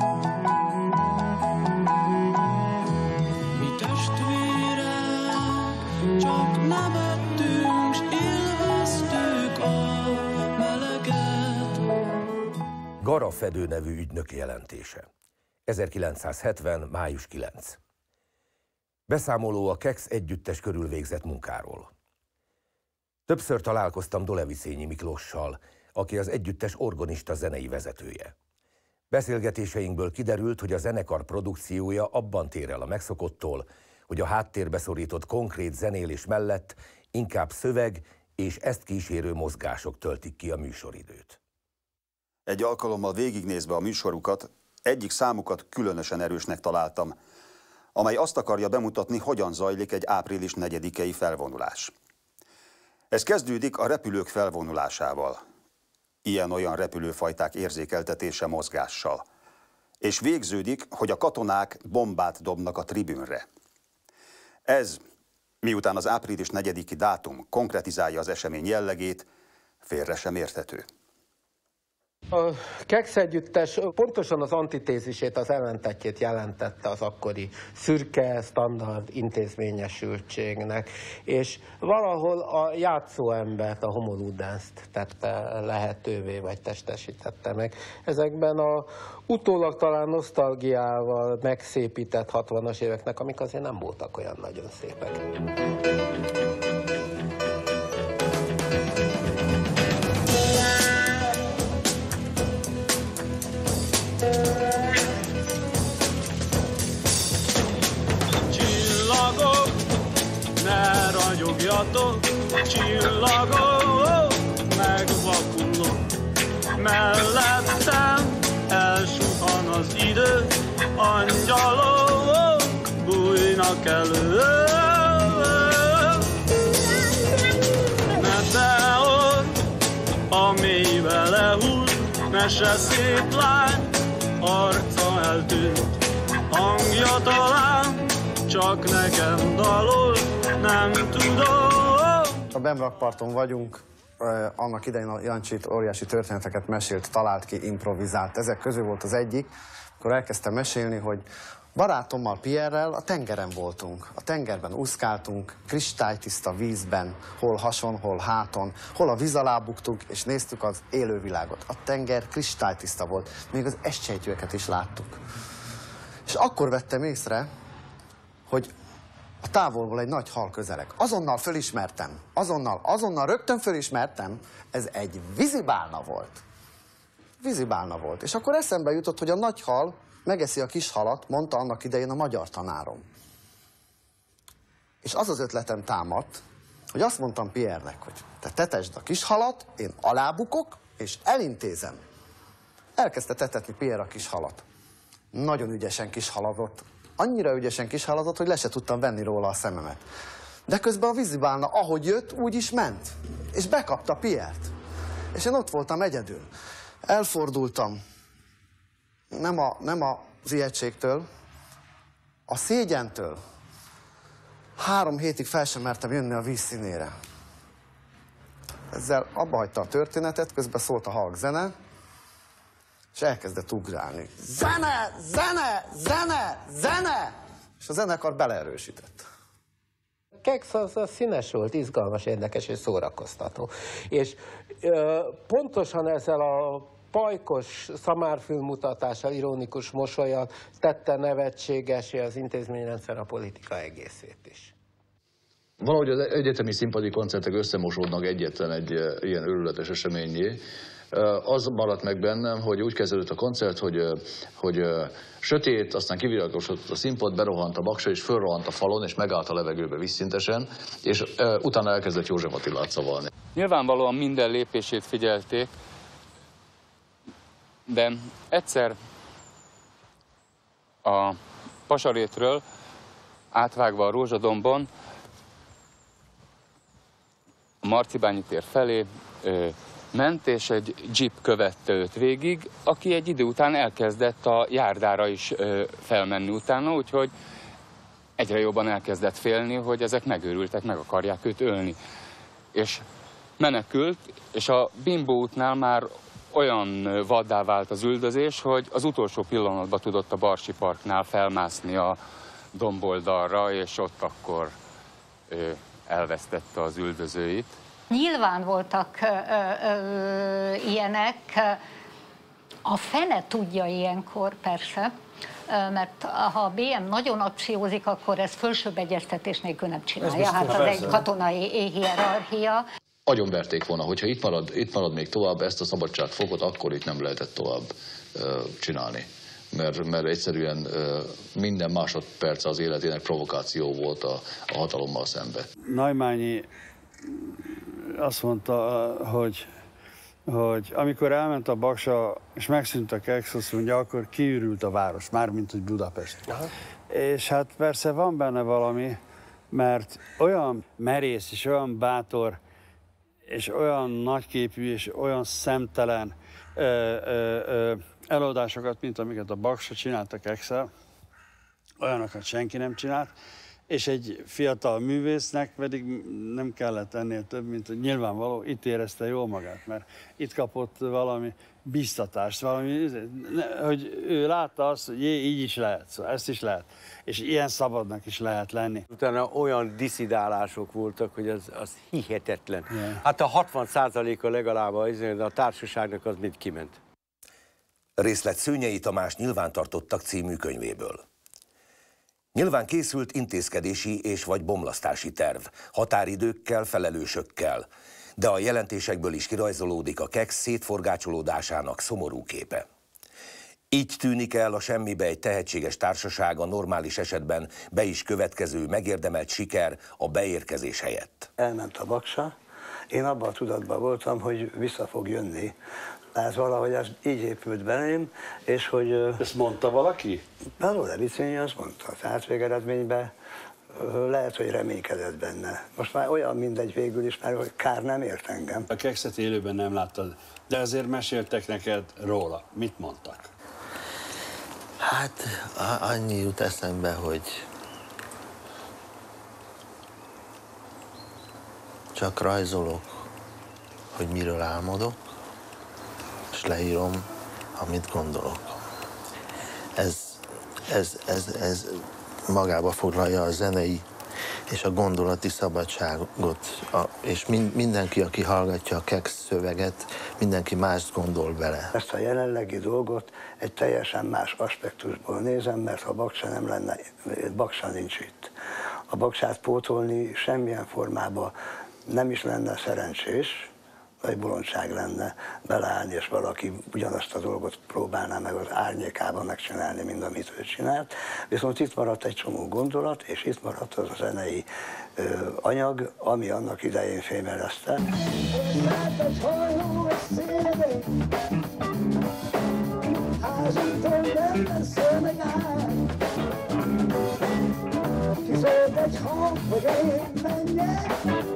Mi testvérek csak nevettünk, s élveztük a meleget. Garafedő nevű ügynök jelentése. ezerkilencszázhetven. május kilencedike. Beszámoló a Kex együttes körül végzett munkáról. Többször találkoztam Doleviszényi Miklóssal, aki az együttes organista zenei vezetője. Beszélgetéseinkből kiderült, hogy a zenekar produkciója abban tér el a megszokottól, hogy a háttérbe szorított konkrét zenélés mellett inkább szöveg és ezt kísérő mozgások töltik ki a műsoridőt. Egy alkalommal végignézve a műsorukat, egyik számukat különösen erősnek találtam, amely azt akarja bemutatni, hogyan zajlik egy április negyedikei felvonulás. Ez kezdődik a repülők felvonulásával, ilyen-olyan repülőfajták érzékeltetése mozgással, és végződik, hogy a katonák bombát dobnak a tribünre. Ez, miután az április negyediki dátum konkretizálja az esemény jellegét, félre sem érthető. A Kex együttes pontosan az antitézisét, az ellentetjét jelentette az akkori szürke, standard intézményesültségnek, és valahol a játszóembert, a homoludenszt tette lehetővé, vagy testesítette meg. Ezekben a utólag talán nosztalgiával megszépített hatvanas éveknek, amik azért nem voltak olyan nagyon szépek. Csillagok, ne ragyogjatok, csillagok, megvakulok. Mellettem elsuhan az idő, angyalok bújnak elő. Meteor a mélybe lehull, mese szép lány, arca eltűnt, hangja talán csak nekem dalol, nem tudom. A Bemrakparton vagyunk, annak idején a Jancsit óriási történeteket mesélt, talált ki, improvizált. Ezek közül volt az egyik, akkor elkezdtem mesélni, hogy barátommal, Pierrel a tengeren voltunk. A tengerben úszkáltunk, kristálytiszta vízben, hol hason, hol háton, hol a víz alá buktunk, és néztük az élővilágot. A tenger kristálytiszta volt, még az estsejtőeket is láttuk. És akkor vettem észre, hogy a távolból egy nagy hal közeleg. Azonnal fölismertem, azonnal, azonnal rögtön fölismertem, ez egy vízibálna volt. Vízibálna volt. És akkor eszembe jutott, hogy a nagy hal megeszi a kis halat, mondta annak idején a magyar tanárom. És az az ötletem támadt, hogy azt mondtam Pierre-nek, hogy te tetesd a kis halat, én alábukok, és elintézem. Elkezdte tetetni Pierre a kis halat. Nagyon ügyesen kis haladott. Annyira ügyesen kis haladott, hogy le se tudtam venni róla a szememet. De közben a vízibálna, ahogy jött, úgy is ment. És bekapta Pierre-t. És én ott voltam egyedül. Elfordultam. Nem, a, nem az ijegységtől, a szégyentől. Három hétig fel sem mertem jönni a víz színére. Ezzel abba hagyta a történetet, közben szólt a halk zene, és elkezdett ugrálni. Zene, zene, zene, zene! És a zenekar beleerősített. Kex az, az színes volt, izgalmas, érdekes és szórakoztató. És ö, pontosan ezzel a pajkos szamárfilmmutatással, ironikus mosollyal tette nevetségesé az intézményrendszer a politika egészét is. Valahogy az egyetemi színpadi koncertek összemosódnak egyetlen egy ilyen őrületes eseményé. Az maradt meg bennem, hogy úgy kezdődött a koncert, hogy, hogy sötét, aztán kivilágosodott a színpad, berohant a Baksa, és fölrohant a falon, és megállt a levegőbe vízszintesen, és utána elkezdett József Attilát szavalni. Nyilvánvalóan minden lépését figyelték, de egyszer a Pasarétről átvágva a Rózsadombon a Marcibányi tér felé ö, ment, és egy jeep követte őt végig, aki egy idő után elkezdett a járdára is ö, felmenni utána, úgyhogy egyre jobban elkezdett félni, hogy ezek megőrültek, meg akarják őt ölni. És menekült, és a Bimbo útnál már olyan vaddá vált az üldözés, hogy az utolsó pillanatban tudott a Barsi Parknál felmászni a domboldalra, és ott akkor ö, elvesztette az üldözőit. Nyilván voltak ö, ö, ilyenek, a fene tudja ilyenkor persze, mert ha a bé em nagyon akciózik, akkor ez fölsőbb egyeztetés nélkül nem csinálja. Hát az egy katonai hierarchia. Agyonverték volna, hogyha itt marad, itt marad még tovább ezt a szabadságfokot, akkor itt nem lehetett tovább uh, csinálni. Mert, mert egyszerűen uh, minden másodperc az életének provokáció volt a, a hatalommal szembe. Naimányi azt mondta, hogy, hogy amikor elment a Baksa, és megszűnt a Kex, azt mondja, akkor kiürült a város, mármint hogy Budapest. Aha. És hát persze van benne valami, mert olyan merész és olyan bátor, és olyan nagyképű, és olyan szemtelen ö, ö, ö, előadásokat, mint amiket a Baksa csinált a Kex-el, olyanokat senki nem csinált, és egy fiatal művésznek pedig nem kellett ennél több, mint hogy nyilvánvaló, itt érezte jól magát, mert itt kapott valami biztatást, valami, hogy ő látta azt, hogy jé, így is lehet, szóval ezt is lehet, és ilyen szabadnak is lehet lenni. Utána olyan diszidálások voltak, hogy az, az hihetetlen. Yeah. Hát a hatvan százaléka legalább a társaságnak az mind kiment. Részlet Szőnyei Tamás Nyilvántartottak című könyvéből. Nyilván készült intézkedési és vagy bomlasztási terv, határidőkkel, felelősökkel, de a jelentésekből is kirajzolódik a Kex szétforgácsolódásának szomorú képe. Így tűnik el a semmibe egy tehetséges társaság a normális esetben be is következő megérdemelt siker a beérkezés helyett. Elment a Baksa, én abban a tudatban voltam, hogy vissza fog jönni. Ez valahogy ez így épült belém, és hogy... Ezt mondta valaki? Valóra Vicinyi azt mondta, tehát végeredményben lehet, hogy reménykedett benne. Most már olyan mindegy végül is, mert hogy kár nem ért engem. A Kexet élőben nem láttad, de azért meséltek neked róla. Mit mondtak? Hát annyi jut eszembe, hogy csak rajzolok, hogy miről álmodok, és leírom, amit gondolok. Ez, ez, ez, ez magába foglalja a zenei és a gondolati szabadságot, a, és min, mindenki, aki hallgatja a Kex szöveget, mindenki mást gondol bele. Ezt a jelenlegi dolgot egy teljesen más aspektusból nézem, mert ha Baksa nem lenne, Baksa nincs itt. A Baksát pótolni semmilyen formában nem is lenne szerencsés, vagy bolondság lenne beleállni, és valaki ugyanazt a dolgot próbálná meg az árnyékában megcsinálni, mint amit ő csinált. Viszont itt maradt egy csomó gondolat, és itt maradt az a zenei ö, anyag, ami annak idején fémelezte. Kiszólt egy hang, hogy én menjek,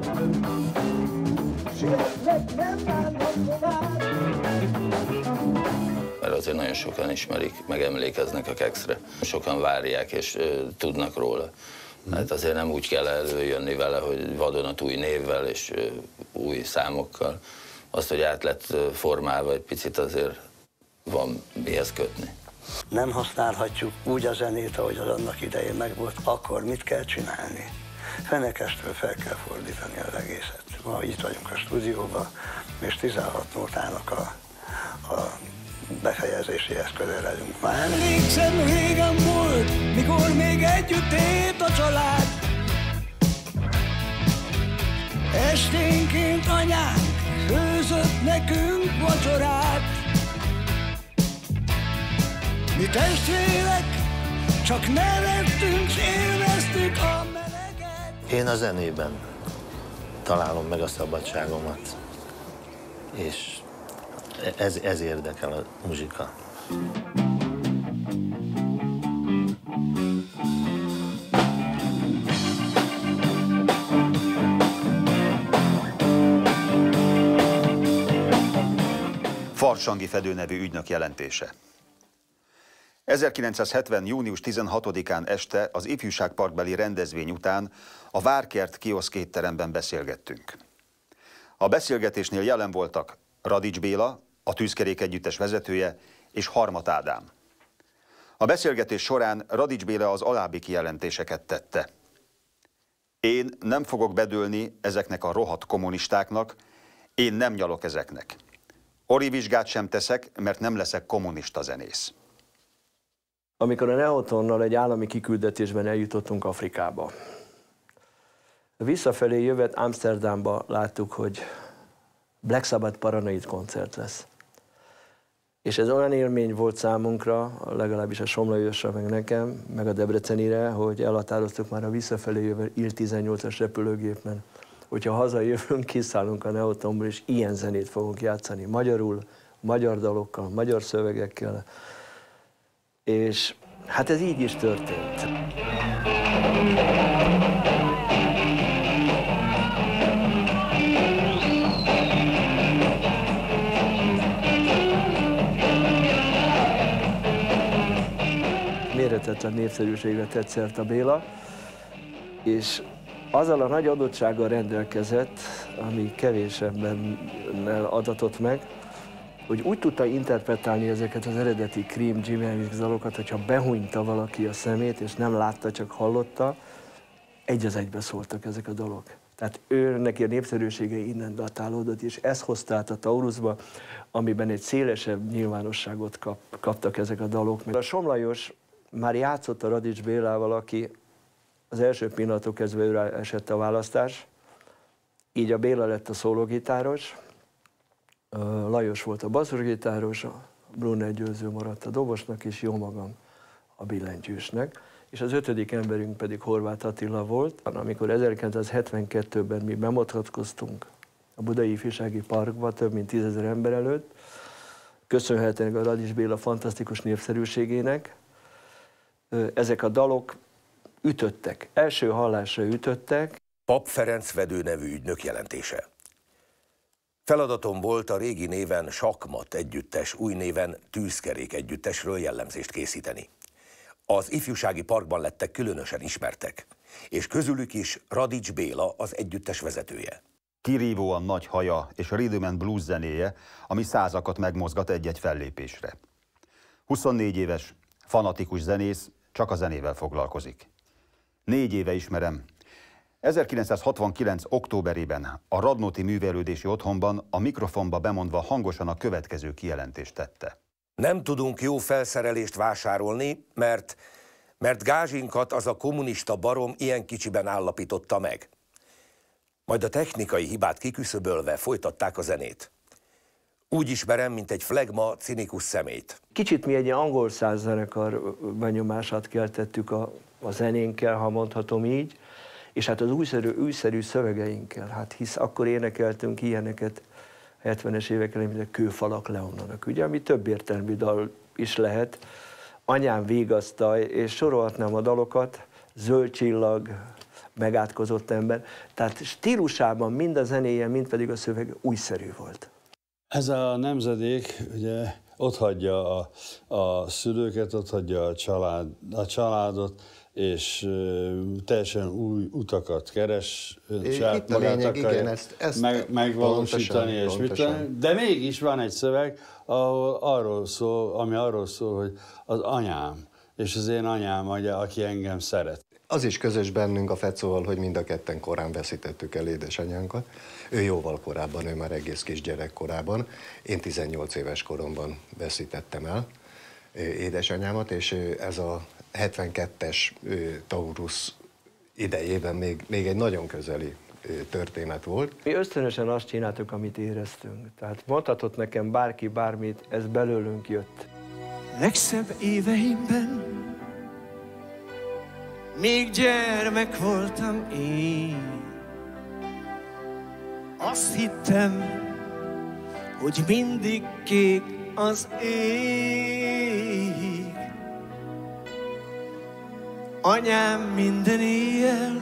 sietlek, nem bánnom tovább. Mert azért nagyon sokan ismerik, megemlékeznek a kekszre. Sokan várják és ö, tudnak róla. Hát azért nem úgy kell előjönni vele, hogy vadonatúj névvel és ö, új számokkal. Azt, hogy át lett formálva egy picit, azért van mihez kötni. Nem használhatjuk úgy a zenét, ahogy az annak idején megvolt, akkor mit kell csinálni? Fenekestől fel kell fordítani az egészet. Ma itt vagyunk a stúdióban, és tizenhat nótának a, a befejezéséhez közeledünk már. Emlékszem, régen volt, mikor még együtt élt a család. Esténként anyánk főzött nekünk vacsorát. Mi testvérek csak nevettünk, s élveztük a meleget. Én a zenében találom meg a szabadságomat, és ez, ez érdekel a muzsika. Farsangi Fedő nevű ügynök jelentése. ezerkilencszázhetven. június tizenhatodikán este az ifjúságparkbeli rendezvény után a Várkert kioszkétteremben beszélgettünk. A beszélgetésnél jelen voltak Radics Béla, a Tűzkerék Együttes vezetője, és Harmat Ádám. A beszélgetés során Radics Béla az alábbi kijelentéseket tette. Én nem fogok bedőlni ezeknek a rohadt kommunistáknak, én nem nyalok ezeknek. Orivizsgát sem teszek, mert nem leszek kommunista zenész. Amikor a Neotonnal egy állami kiküldetésben eljutottunk Afrikába, visszafelé jövet Amsterdamba láttuk, hogy Black Sabbath Paranoid koncert lesz. És ez olyan élmény volt számunkra, legalábbis a Somlajosra, meg nekem, meg a Debrecenire, hogy elhatároztuk már a visszafelé jövő I L tizennyolcas repülőgépen, hogyha hazajövünk, kiszállunk a Neotonból, és ilyen zenét fogunk játszani. Magyarul, magyar dalokkal, magyar szövegekkel. És hát ez így is történt. Méretetlen népszerűségre tett szert a Béla, és azzal a nagy adottsággal rendelkezett, ami kevésebben adatott meg, hogy úgy tudta interpretálni ezeket az eredeti Cream, Jimi Hendrix dalokat, hogyha behunyta valaki a szemét, és nem látta, csak hallotta, egy az egybe szóltak ezek a dalok. Tehát ő neki a népszerűsége innen datálódott, és ez hozta át a Taurusba, amiben egy szélesebb nyilvánosságot kap, kaptak ezek a dalok. A Somlajos már játszott a Radics Bélával, aki az első pillanattól kezdve őre esett a választás, így a Béla lett a szólógitáros, Lajos volt a basszusgitáros, a Brunner Győző maradt a dobosnak, és jó magam a billentyűsnek. És az ötödik emberünk pedig Horváth Attila volt. Amikor ezerkilencszázhetvenkettőben mi bemutatkoztunk a Budai Ifjúsági Parkba több mint tízezer ember előtt, köszönhetően a Radics Béla fantasztikus népszerűségének, ezek a dalok ütöttek, első hallásra ütöttek. Pap Ferenc Fedő nevű ügynök jelentése. Feladatom volt a régi néven Sakmat együttes, új néven Tűzkerék együttesről jellemzést készíteni. Az ifjúsági parkban lettek különösen ismertek, és közülük is Radics Béla az együttes vezetője. Kirívóan nagy haja és rhythm and blues zenéje, ami százakat megmozgat egy-egy fellépésre. huszonnégy éves, fanatikus zenész, csak a zenével foglalkozik. Négy éve ismerem. ezerkilencszázhatvankilenc. októberében a Radnóti Művelődési Otthonban a mikrofonba bemondva hangosan a következő kijelentést tette. Nem tudunk jó felszerelést vásárolni, mert, mert gázsinkat az a kommunista barom ilyen kicsiben állapította meg. Majd a technikai hibát kiküszöbölve folytatták a zenét. Úgy ismerem, mint egy flegma, cinikus szemét. Kicsit mi egy angol száz zenekar benyomását keltettük a, a zenénkkel, ha mondhatom így, és hát az újszerű, újszerű szövegeinkkel, hát hisz akkor énekeltünk ilyeneket hetvenes évek elején, mint a Kőfalak leomlanak, ugye, ami több értelmű dal is lehet. Anyám vigasztal, és sorolhatnám a dalokat, Zöld csillag, megátkozott ember. Tehát stílusában mind a zenéje, mind pedig a szöveg újszerű volt. Ez a nemzedék ugye ott hagyja a, a szülőket, ott hagyja a, család, a családot, és uh, teljesen új utakat keres, saját magát lényeg, akarja igen, ezt, ezt meg, megvalósítani, pontosan, és pontosan. mit tenni. De mégis van egy szöveg, ahol arról szól, ami arról szól, hogy az anyám, és az én anyám, aki engem szeret. Az is közös bennünk a Fecóval, hogy mind a ketten korán veszítettük el édesanyánkat. Ő jóval korábban, ő már egész kisgyerek korában. Én tizennyolc éves koromban veszítettem el édesanyámat, és ez a hetvenkettes Taurus idejében még, még egy nagyon közeli történet volt. Mi ösztönösen azt csináltuk, amit éreztünk. Tehát mondhatott nekem bárki bármit, ez belőlünk jött. Legszebb éveimben még gyermek voltam én. Azt hittem, hogy mindig kék az ég. Anyám minden éjjel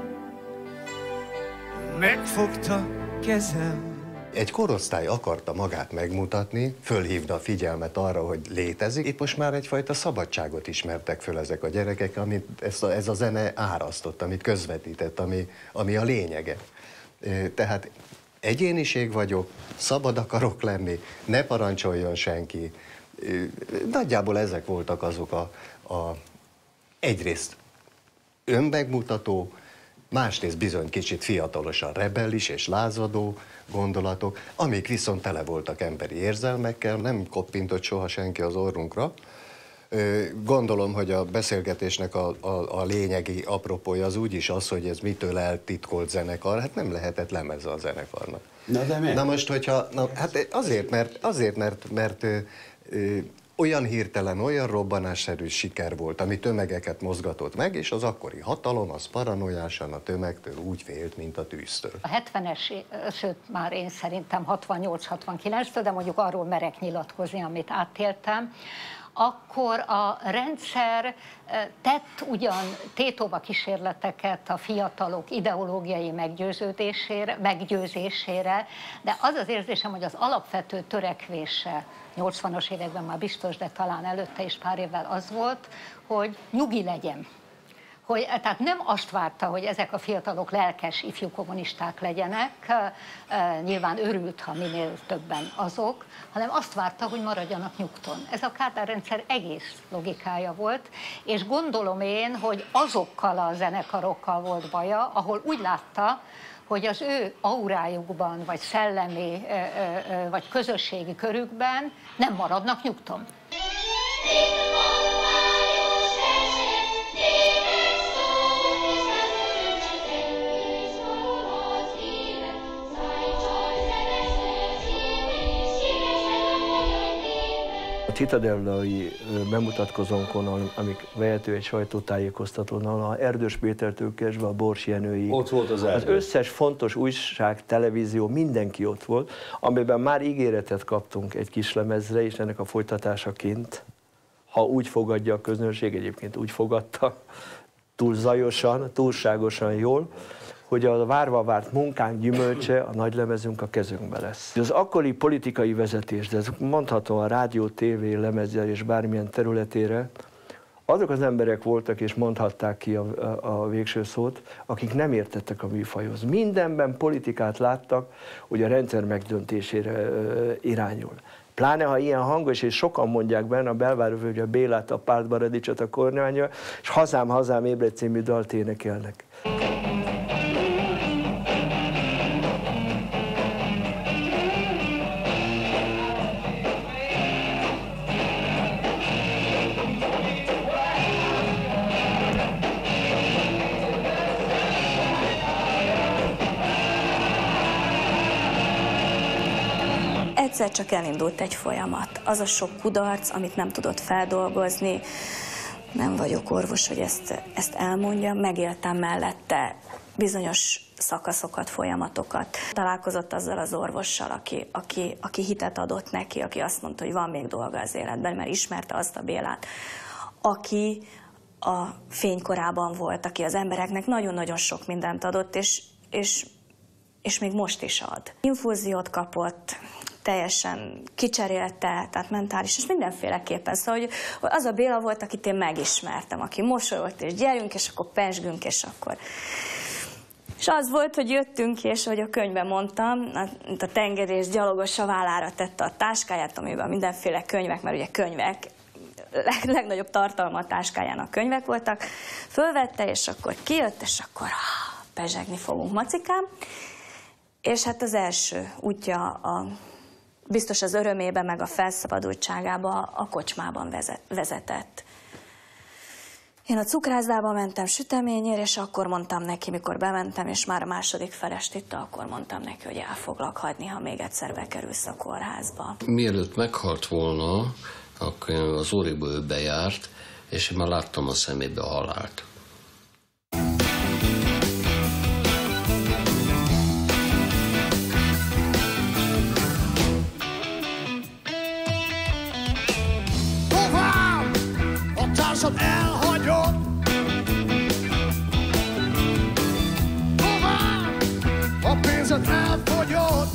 megfogta kezem. Egy korosztály akarta magát megmutatni, fölhívta a figyelmet arra, hogy létezik. Itt most már egyfajta szabadságot ismertek föl ezek a gyerekek, amit ez a, ez a zene árasztott, amit közvetített, ami, ami a lényege. Tehát egyéniség vagyok, szabad akarok lenni, ne parancsoljon senki. Nagyjából ezek voltak azok a, a egyrészt önmegmutató, másrészt bizony kicsit fiatalosan rebellis és lázadó gondolatok, amik viszont tele voltak emberi érzelmekkel, nem koppintott soha senki az orrunkra. Gondolom, hogy a beszélgetésnek a, a, a lényegi apropója az úgyis az, hogy ez mitől eltitkolt zenekar, hát nem lehetett lemeze a zenekarnak. Na de miért? Na most, hogyha, na, hát azért, mert, azért, mert, mert ö, ö, olyan hirtelen, olyan robbanásszerű siker volt, ami tömegeket mozgatott meg, és az akkori hatalom, az paranoiásan a tömegtől úgy félt, mint a tűztől. A hetvenes, sőt már én szerintem hatvannyolc hatvankilenctől, de mondjuk arról merek nyilatkozni, amit átéltem, akkor a rendszer tett ugyan tétova kísérleteket a fiatalok ideológiai meggyőződésére, meggyőzésére, de az az érzésem, hogy az alapvető törekvése nyolcvanas években már biztos, de talán előtte is pár évvel az volt, hogy nyugi legyen. Hogy, tehát nem azt várta, hogy ezek a fiatalok lelkes ifjú kommunisták legyenek, nyilván örült, ha minél többen azok, hanem azt várta, hogy maradjanak nyugton. Ez a Kádár rendszer egész logikája volt, és gondolom én, hogy azokkal a zenekarokkal volt baja, ahol úgy látta, hogy az ő aurájukban, vagy szellemi, vagy közösségi körükben nem maradnak nyugton. A Citadellai bemutatkozónkon, amik vehető egy sajtótájékoztatón, a Erdős Pétertől kezdve a Bors Jenőig. Ott volt az Az összes fontos újság, televízió, mindenki ott volt, amiben már ígéretet kaptunk egy kislemezre, és ennek a folytatásaként, ha úgy fogadja a közönség, egyébként úgy fogadta, túl zajosan, túlságosan jól, hogy a várva várt munkánk gyümölcse, a nagylemezünk a kezünkbe lesz. Az akkori politikai vezetés, de ez mondhatom a rádió, tévé, lemezzel és bármilyen területére, azok az emberek voltak, és mondhatták ki a, a, a végső szót, akik nem értettek a műfajhoz. Mindenben politikát láttak, hogy a rendszer megdöntésére ö, irányul. Pláne, ha ilyen hangos, és sokan mondják benne, a Belváró Völgy, a Bélát, a Párt Baradicsot, a kormánya, és Hazám, hazám, ébredj című dalt énekelnek. Egyszer csak elindult egy folyamat. Az a sok kudarc, amit nem tudott feldolgozni, nem vagyok orvos, hogy ezt, ezt elmondjam, megéltem mellette bizonyos szakaszokat, folyamatokat. Találkozott azzal az orvossal, aki, aki, aki hitet adott neki, aki azt mondta, hogy van még dolga az életben, mert ismerte azt a Bélát, aki, a fénykorában volt, aki az embereknek nagyon-nagyon sok mindent adott, és, és, és még most is ad. Infúziót kapott, teljesen kicserélte, tehát mentális, és mindenféleképpen. Szóval, hogy az a Béla volt, akit én megismertem, aki mosolygott, és gyerünk, és akkor pesgünk, és akkor... És az volt, hogy jöttünk, és ahogy a könyvben mondtam, a tengerész gyalogos a vállára tette a táskáját, amiben mindenféle könyvek, mert ugye könyvek, leg, legnagyobb tartalma a táskájának könyvek voltak, fölvette, és akkor kijött, és akkor ah, pezsegni fogunk, macikám. És hát az első útja a, biztos az örömébe, meg a felszabadultságába a kocsmában vezet, vezetett. Én a cukrászdába mentem süteményért, és akkor mondtam neki, mikor bementem, és már a második felest itta, akkor mondtam neki, hogy el foglak hagyni, ha még egyszer bekerülsz a kórházba. Mielőtt meghalt volna, akkor az óriból ő bejárt, és én már láttam a szemébe a halált. Tovább a társad elhagyott, tovább a pénzed elfogyott.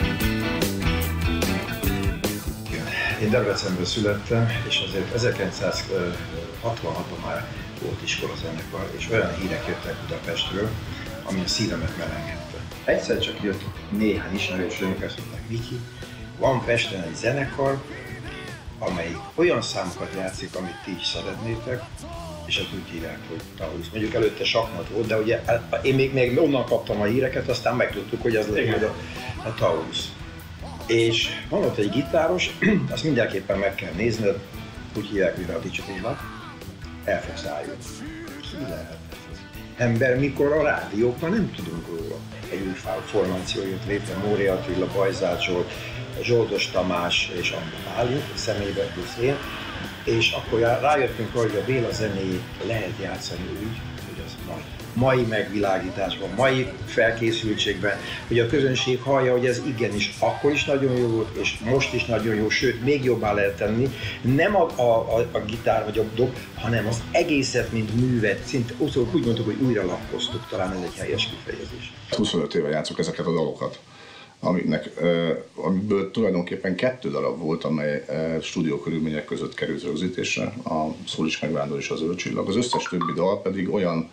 Én Debrecenben születtem, és azért ezerkilencszázhatvanhatban már volt iskolazenekar, és olyan hírek jöttek Budapestről, ami a szívemet melengedte. Egyszer csak jött néhány ismerősöm, azt mondták, Viki, van Pesten egy zenekar, amely olyan számokat játszik, amit ti is szeretnétek, és azt úgy hívják, hogy Taurus. Mondjuk előtte sakmat volt, de ugye én még, még onnan kaptam a híreket, aztán megtudtuk, hogy az lehet a, a Taurus. És van ott egy gitáros, azt mindenképpen meg kell nézned, úgy hívják, hogy Radics Béla, el fogsz állni. Ki lehet ez? Ember, mikor a rádiókban nem tudunk róla. Egy új formáció jött létre, Móri Attila, Bajzát Zsolt, Zsoldos Tamás és Anna Bálint, személyben plusz én, és akkor rájöttünk arra, hogy a Béla zenéjét lehet játszani úgy, hogy az majd mai megvilágításban, mai felkészültségben, hogy a közönség hallja, hogy ez igenis akkor is nagyon jó volt, és most is nagyon jó, sőt, még jobbá lehet tenni. Nem a, a, a, a gitár vagy a dob, hanem az egészet, mint művet, szinte úgy mondtuk, hogy újra lappoztuk, talán ez egy helyes kifejezés. huszonöt éve játszok ezeket a dalokat, amiknek, amiből tulajdonképpen kettő darab volt, amely stúdiókörülmények között került rögzítésre, a Szól is megvándor és a Zöld Csillag. Az összes többi dal pedig olyan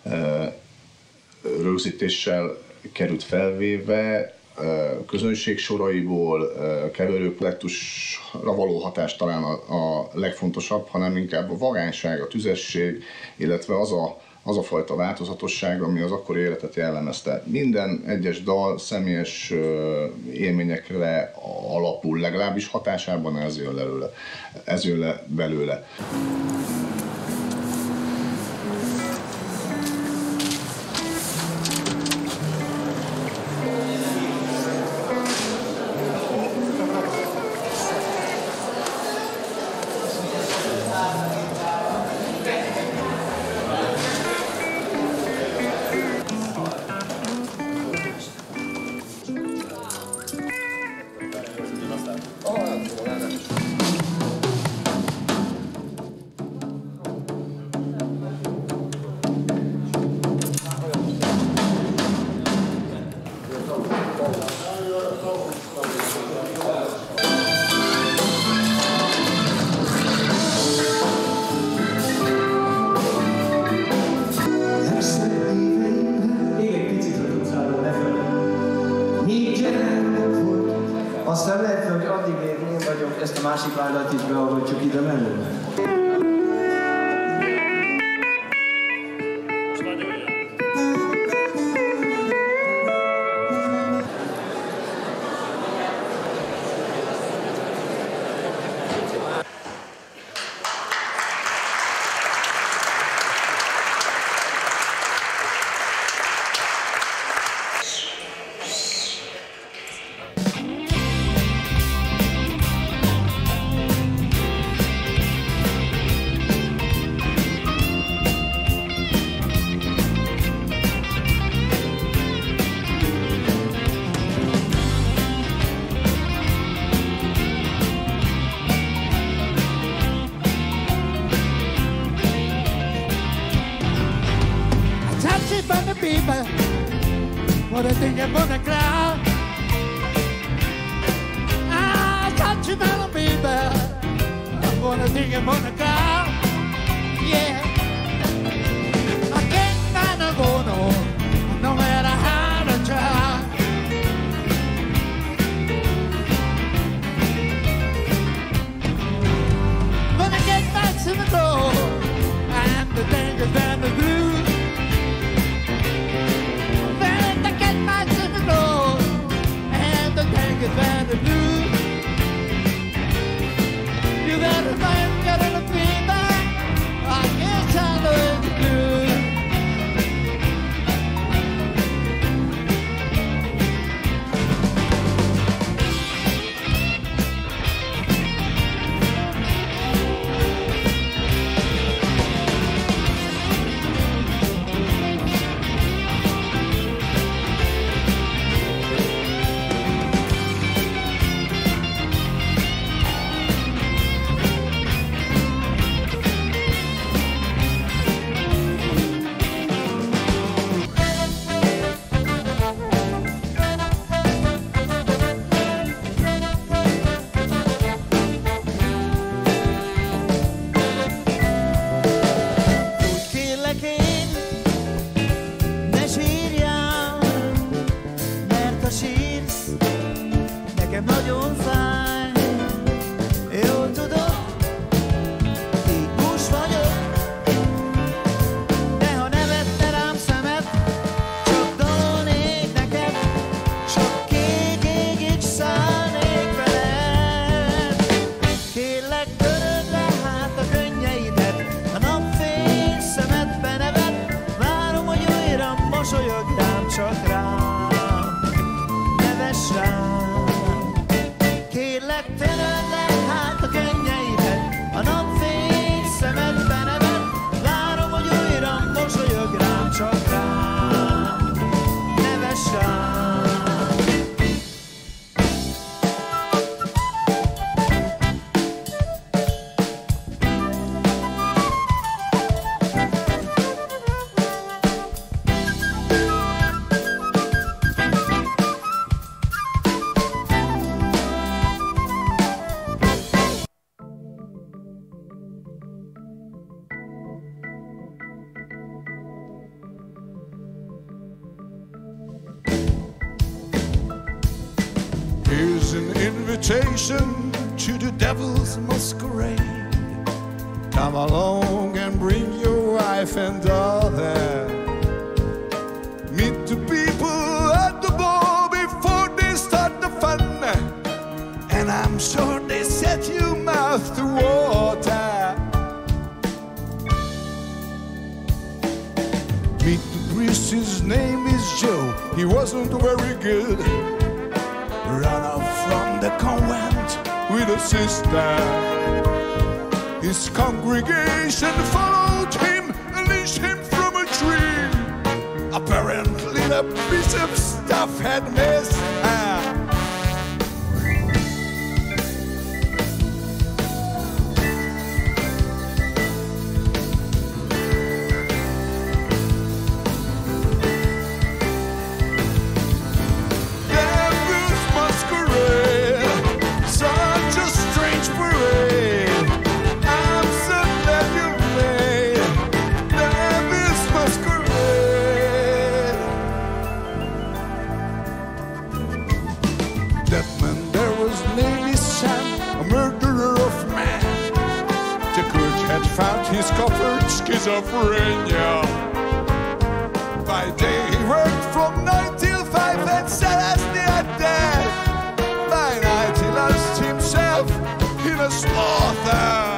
rögzítéssel került felvéve, közönség soraiból, keverőplektusra való hatás talán a, a legfontosabb, hanem inkább a vagányság, a tüzesség, illetve az a, az a fajta változatosság, ami az akkori életet jellemezte. Minden egyes dal személyes élményekre alapul, legalábbis hatásában ez jön, lelőle, ez jön le belőle. people, what I think about the crowd. Ah, country mellow people, what I think about the crowd. Yeah, I can't find a go no, no matter how to try. When I get back to the door, and the thing is down the blue. When I get back to the door, and the thing is down the blue. You gotta find, gotta be back. I guess I know the blue. Here's an invitation to the devil's masquerade. Come along and bring your wife and daughter. Meet the people at the ball before they start the fun, and I'm sure they set your mouth to water. Meet the priest, his name is Joe. He wasn't very good. Run off from the convent with a sister. His congregation followed him and leashed him from a tree. Apparently the bishop's staff had missed her. Found his covered schizophrenia. By day he worked from nine till five and said as they are dead. By night he lost himself in a slaughter.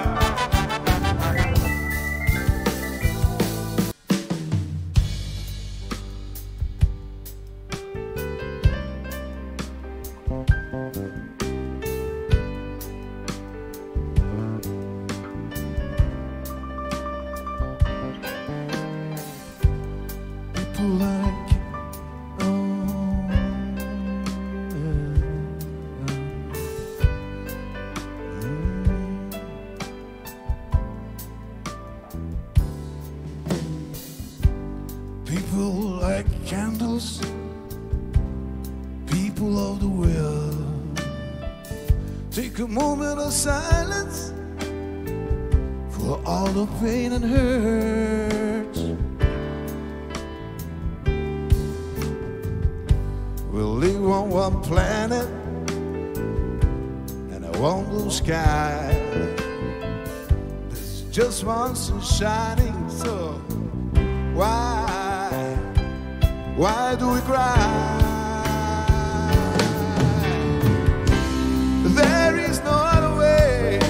Like, oh, People like candles, people of the world. Take a moment of silence for all the pain and hurt. We'll live on one planet and a one blue sky. There's just one sun shining, so why, why do we cry? There is no other way.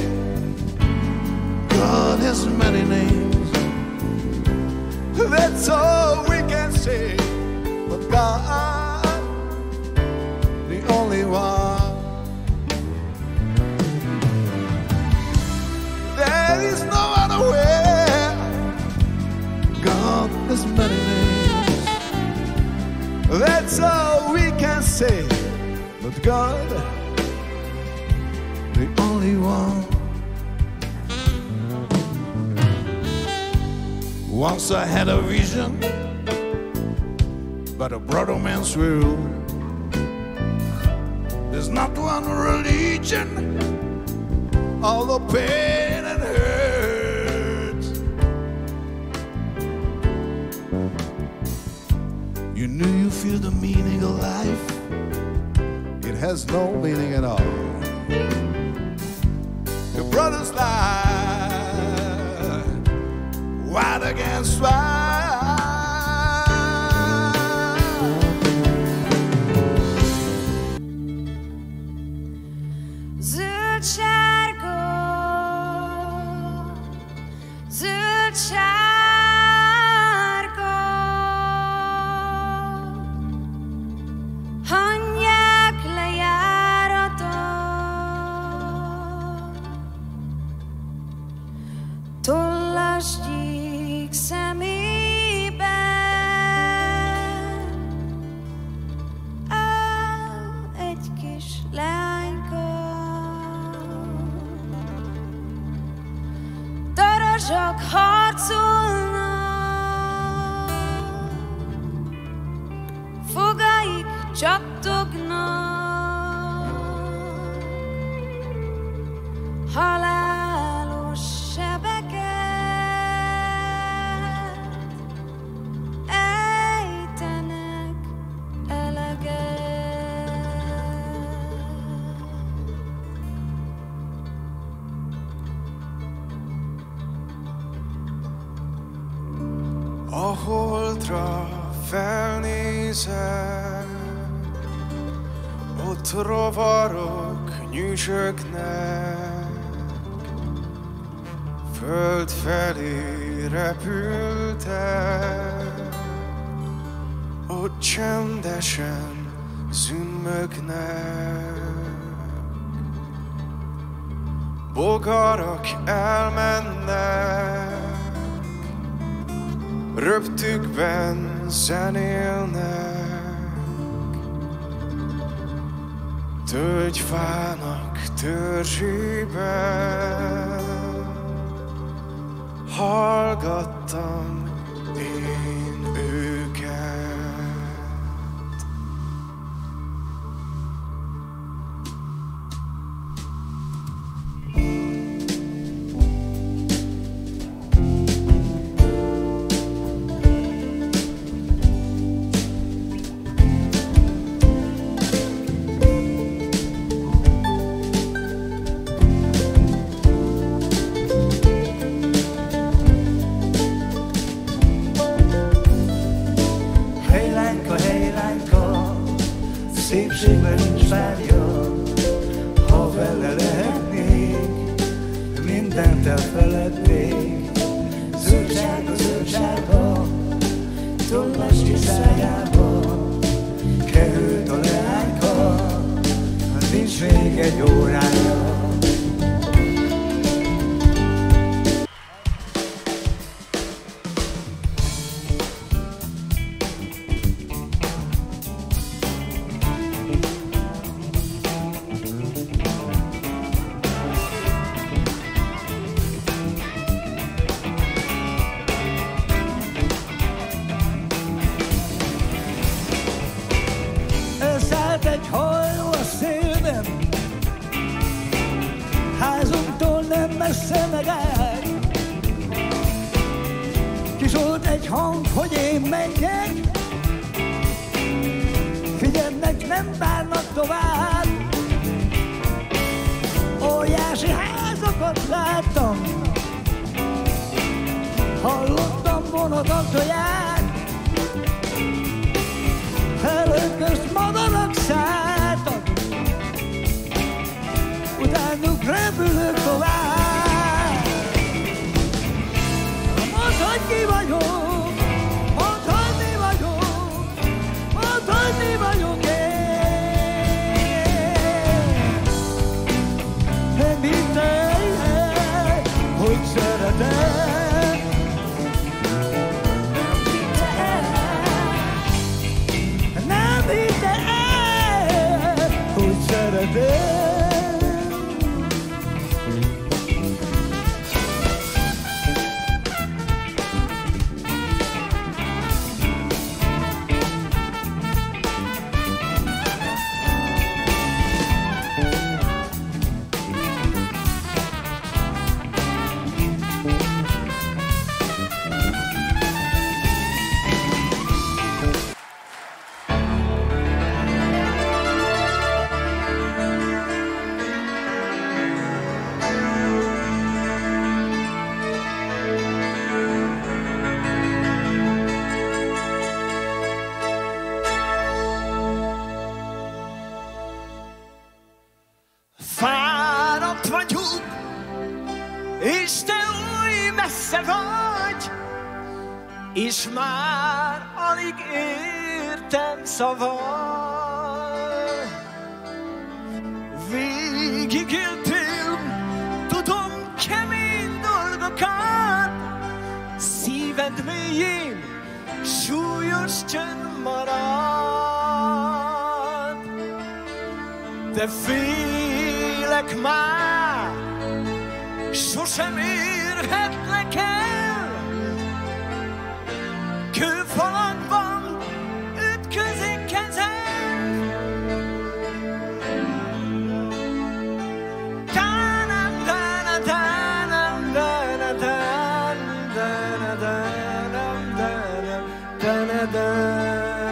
God has many names. That's all we can say. But God, the only one. There is no other way. God has many names. That's all we can say. But God, the only one. Once I had a vision about a brother man's world. There's not one religion, all the pain and hurt. You knew you feel the meaning of life. It has no meaning at all. Your brother's life, white against white. Zöld sárga, zöld sárga, hangyák lejárata, tollas gyík szemében áll egy kis lányka. Darazsak harcolnak, fogaik csattognak, halálos sebeket ejtenek eleget. A holdra felnézek, ott rovarok nyüzsögnek, föld felé repültek, ott csendesen zümmögnek. Bogarak elmennek, röptükben zenélnek, tölgyfának törzsében hallgattam én őket. Szépségben nincs párja, ha vele lehetnék, mindent elfelednék. Zöldsága, zöldsága, tollas csiszájába, került a leányka, nincs még egy órája. éles szemegek. Kiszólt egy hang, hogy én menjek, figyelnek, nem várnak tovább. Óriási házakat láttam, hallottam vonataktoját, felhők közt madarak szálltak, utánuk repülök tovább. Mondd, hogy ki vagyok, mondd, hogy mi vagyok, mondd, hogy mi vagyok én. Nem hittem, hogy szeretem, nem hittem, hogy szeretem. Fáradt vagyok, és te oly messze vagy, és már alig értem szavad. Végigéltél, tudom, kemény dolgokat, szíved mélyén súlyos csönd marad. De félek már, sosem érhetlek el, kőfalakban ütközik kezem. Tánam, tánam, tánam, tánam, tánam, tánam, tánam, tánam.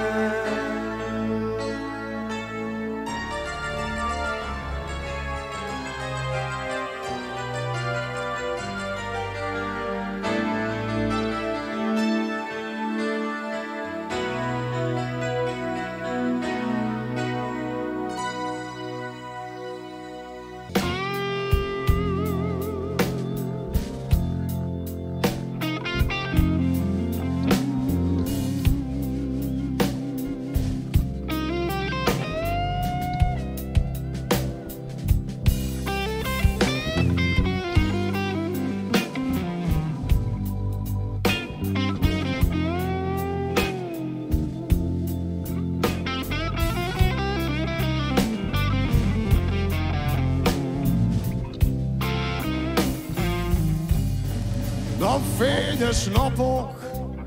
Napfényes napok,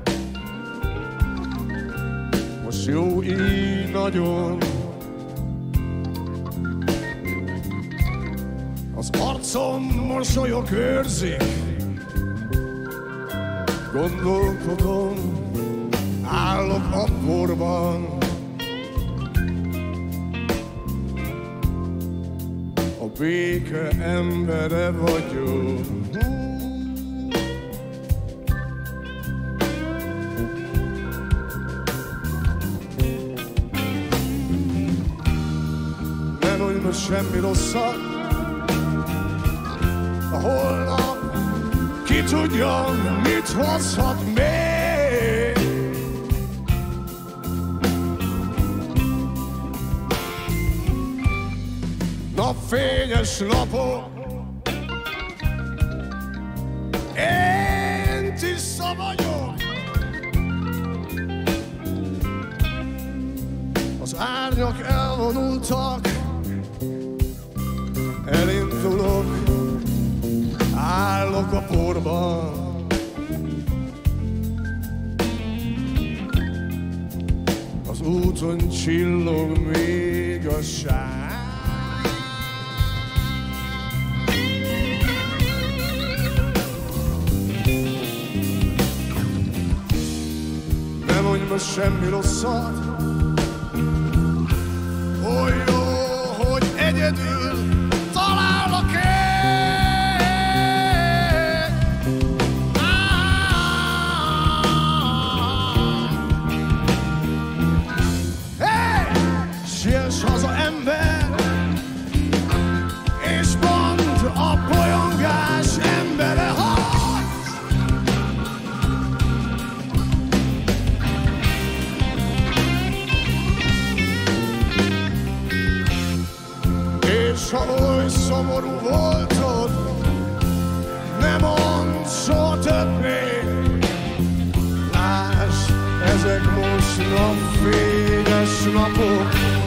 most jó így nagyon. Az arcom mosolyok őrzik, gondolkodom, állok a porban. A béke embere vagyok. Semmi rosszat, a holnap ki tudja, mit hozhat még. Napfényes napok, én tiszta vagyok. Az árnyak elvonultak, elindulok, állok a porban. Az úton csillog még a sár. semmi rosszat. Oly jó, hogy egyedül találok én. Siess haza, ember, és mondd a bolyongás embere harc. És ha oly szomorú voltod, ne mondd soha többé. Lásd, ezek most napfényes napok.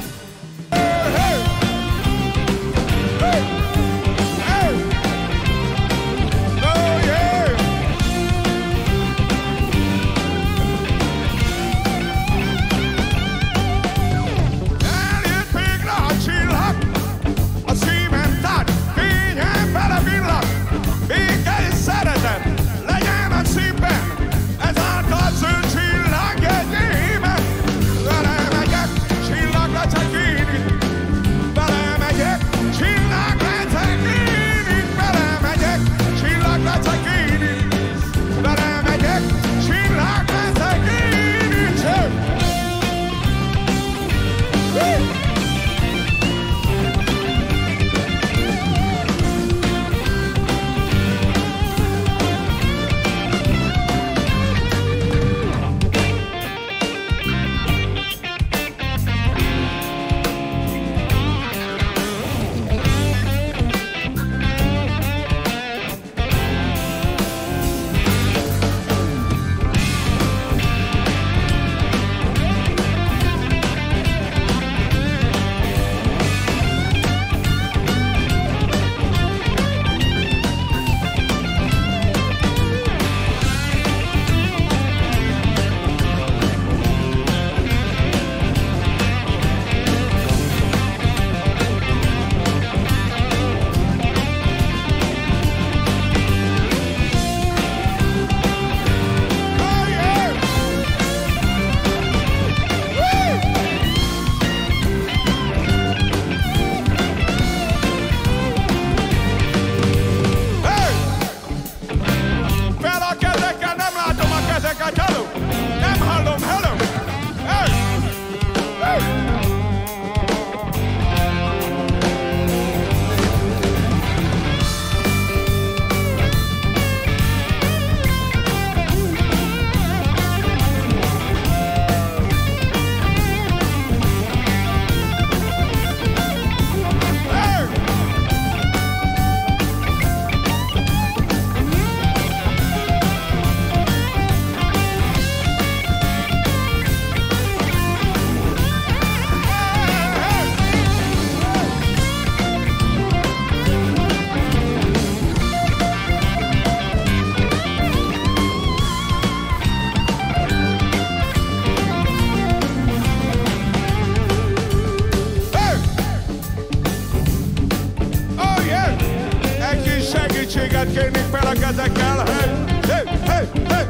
Kérnék fel a kezekkel, hey, hey, hey, hey.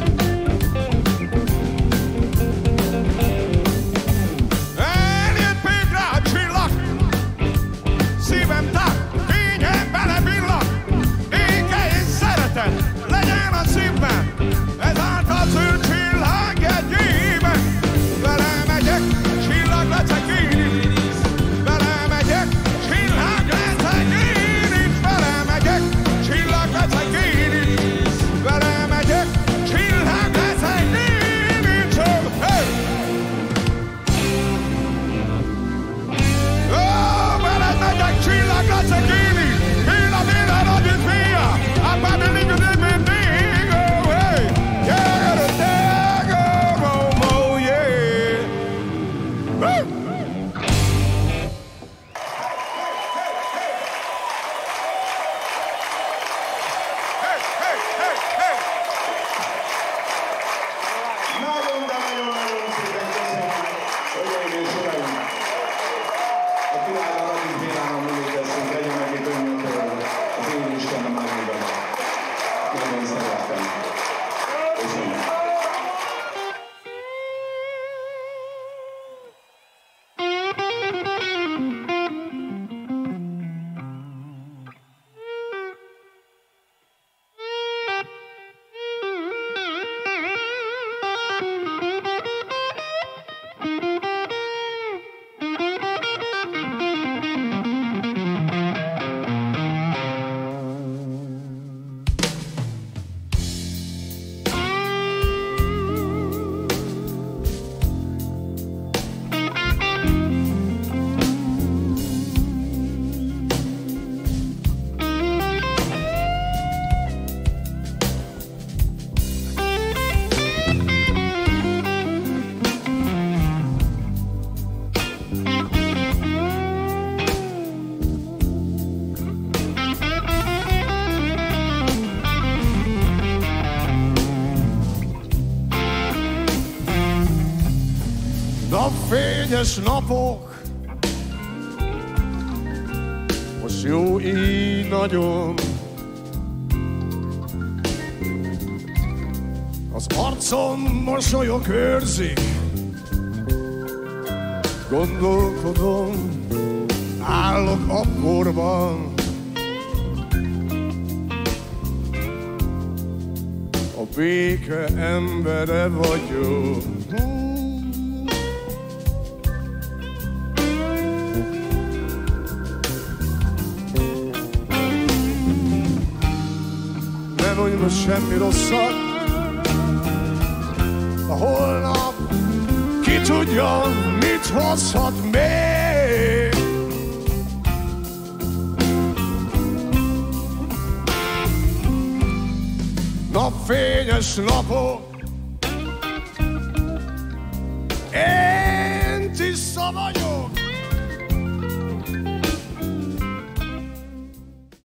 Eljött még rá a csillag, szívem tár, fényen belebillag, éke és szeretet legyen a szívben, ezáltal szűrt csillag egyében. Vele megyek, csillag leszek én is, vele megyek, csillag leszek én is, vele megyek, csillag leszek én is. napfényes napok, most jó így nagyon. Az arcon mosolyok őrzik, gondolkodom, állok a porban. A béke embere vagyok. Ne mondj most semmi rosszat, a holnap ki tudja, mit hozhat még. Napfényes napok, én tiszta vagyok.